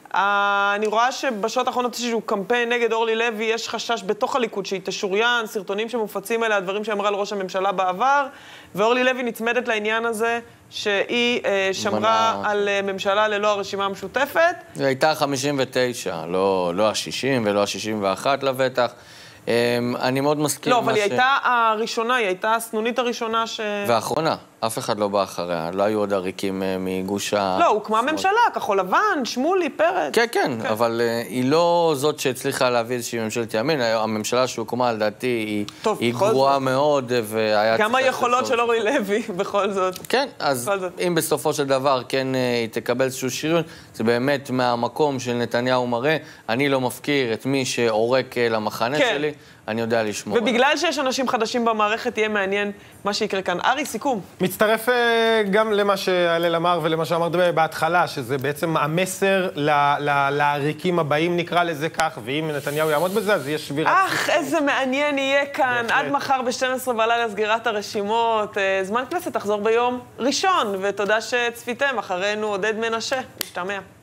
אני רואה שבשעות האחרונות יש איזשהו קמפיין נגד אורלי לוי, יש חשש בתוך הליכוד שהיא תשוריין, סרטונים שמופצים אליה, הדברים שאמרה על ראש הממשלה בעבר, ואורלי לוי נצמדת לעניין הזה שהיא שמרה על ממשלה ללא הרשימה המשותפת. היא הייתה 59, לא ה-60 ולא ה-61 לבטח. אני מאוד מסכים. לא, אבל היא הייתה הראשונה, היא הייתה הסנונית הראשונה והאחרונה, אף אחד לא בא אחריה, לא היו עוד עריקים מגוש ה... לא, הוקמה ממשלה, כחול לבן, שמולי, פרץ. כן, אבל היא לא זאת שהצליחה להביא איזושהי ממשלת ימין, הממשלה שהוקמה, לדעתי, היא גרועה מאוד, והיה... כמה היכולות של אורלי לוי, בכל זאת. כן, אז אם בסופו של דבר כן היא תקבל איזשהו שריון, זה באמת מהמקום של נתניהו מראה, אני לא מפקיר את מי שעורק למחנה שלי, אני יודע לשמור. ובגלל שיש אנשים חדשים במערכת, יהיה מעניין מה שיקרה כאן. ארי, סיכום. מצטרף גם למה שהלל אמר ולמה שאמרת בהתחלה, שזה בעצם המסר לעריקים הבאים, נקרא לזה כך, ואם נתניהו יעמוד בזה, אז יש שבירת... איזה מעניין יהיה כאן. עד מחר ב-12 בלילה סגירת הרשימות. זמן כנסת תחזור ביום ראשון, ותודה שצפיתם. אחרינו עודד מנשה. משתמע.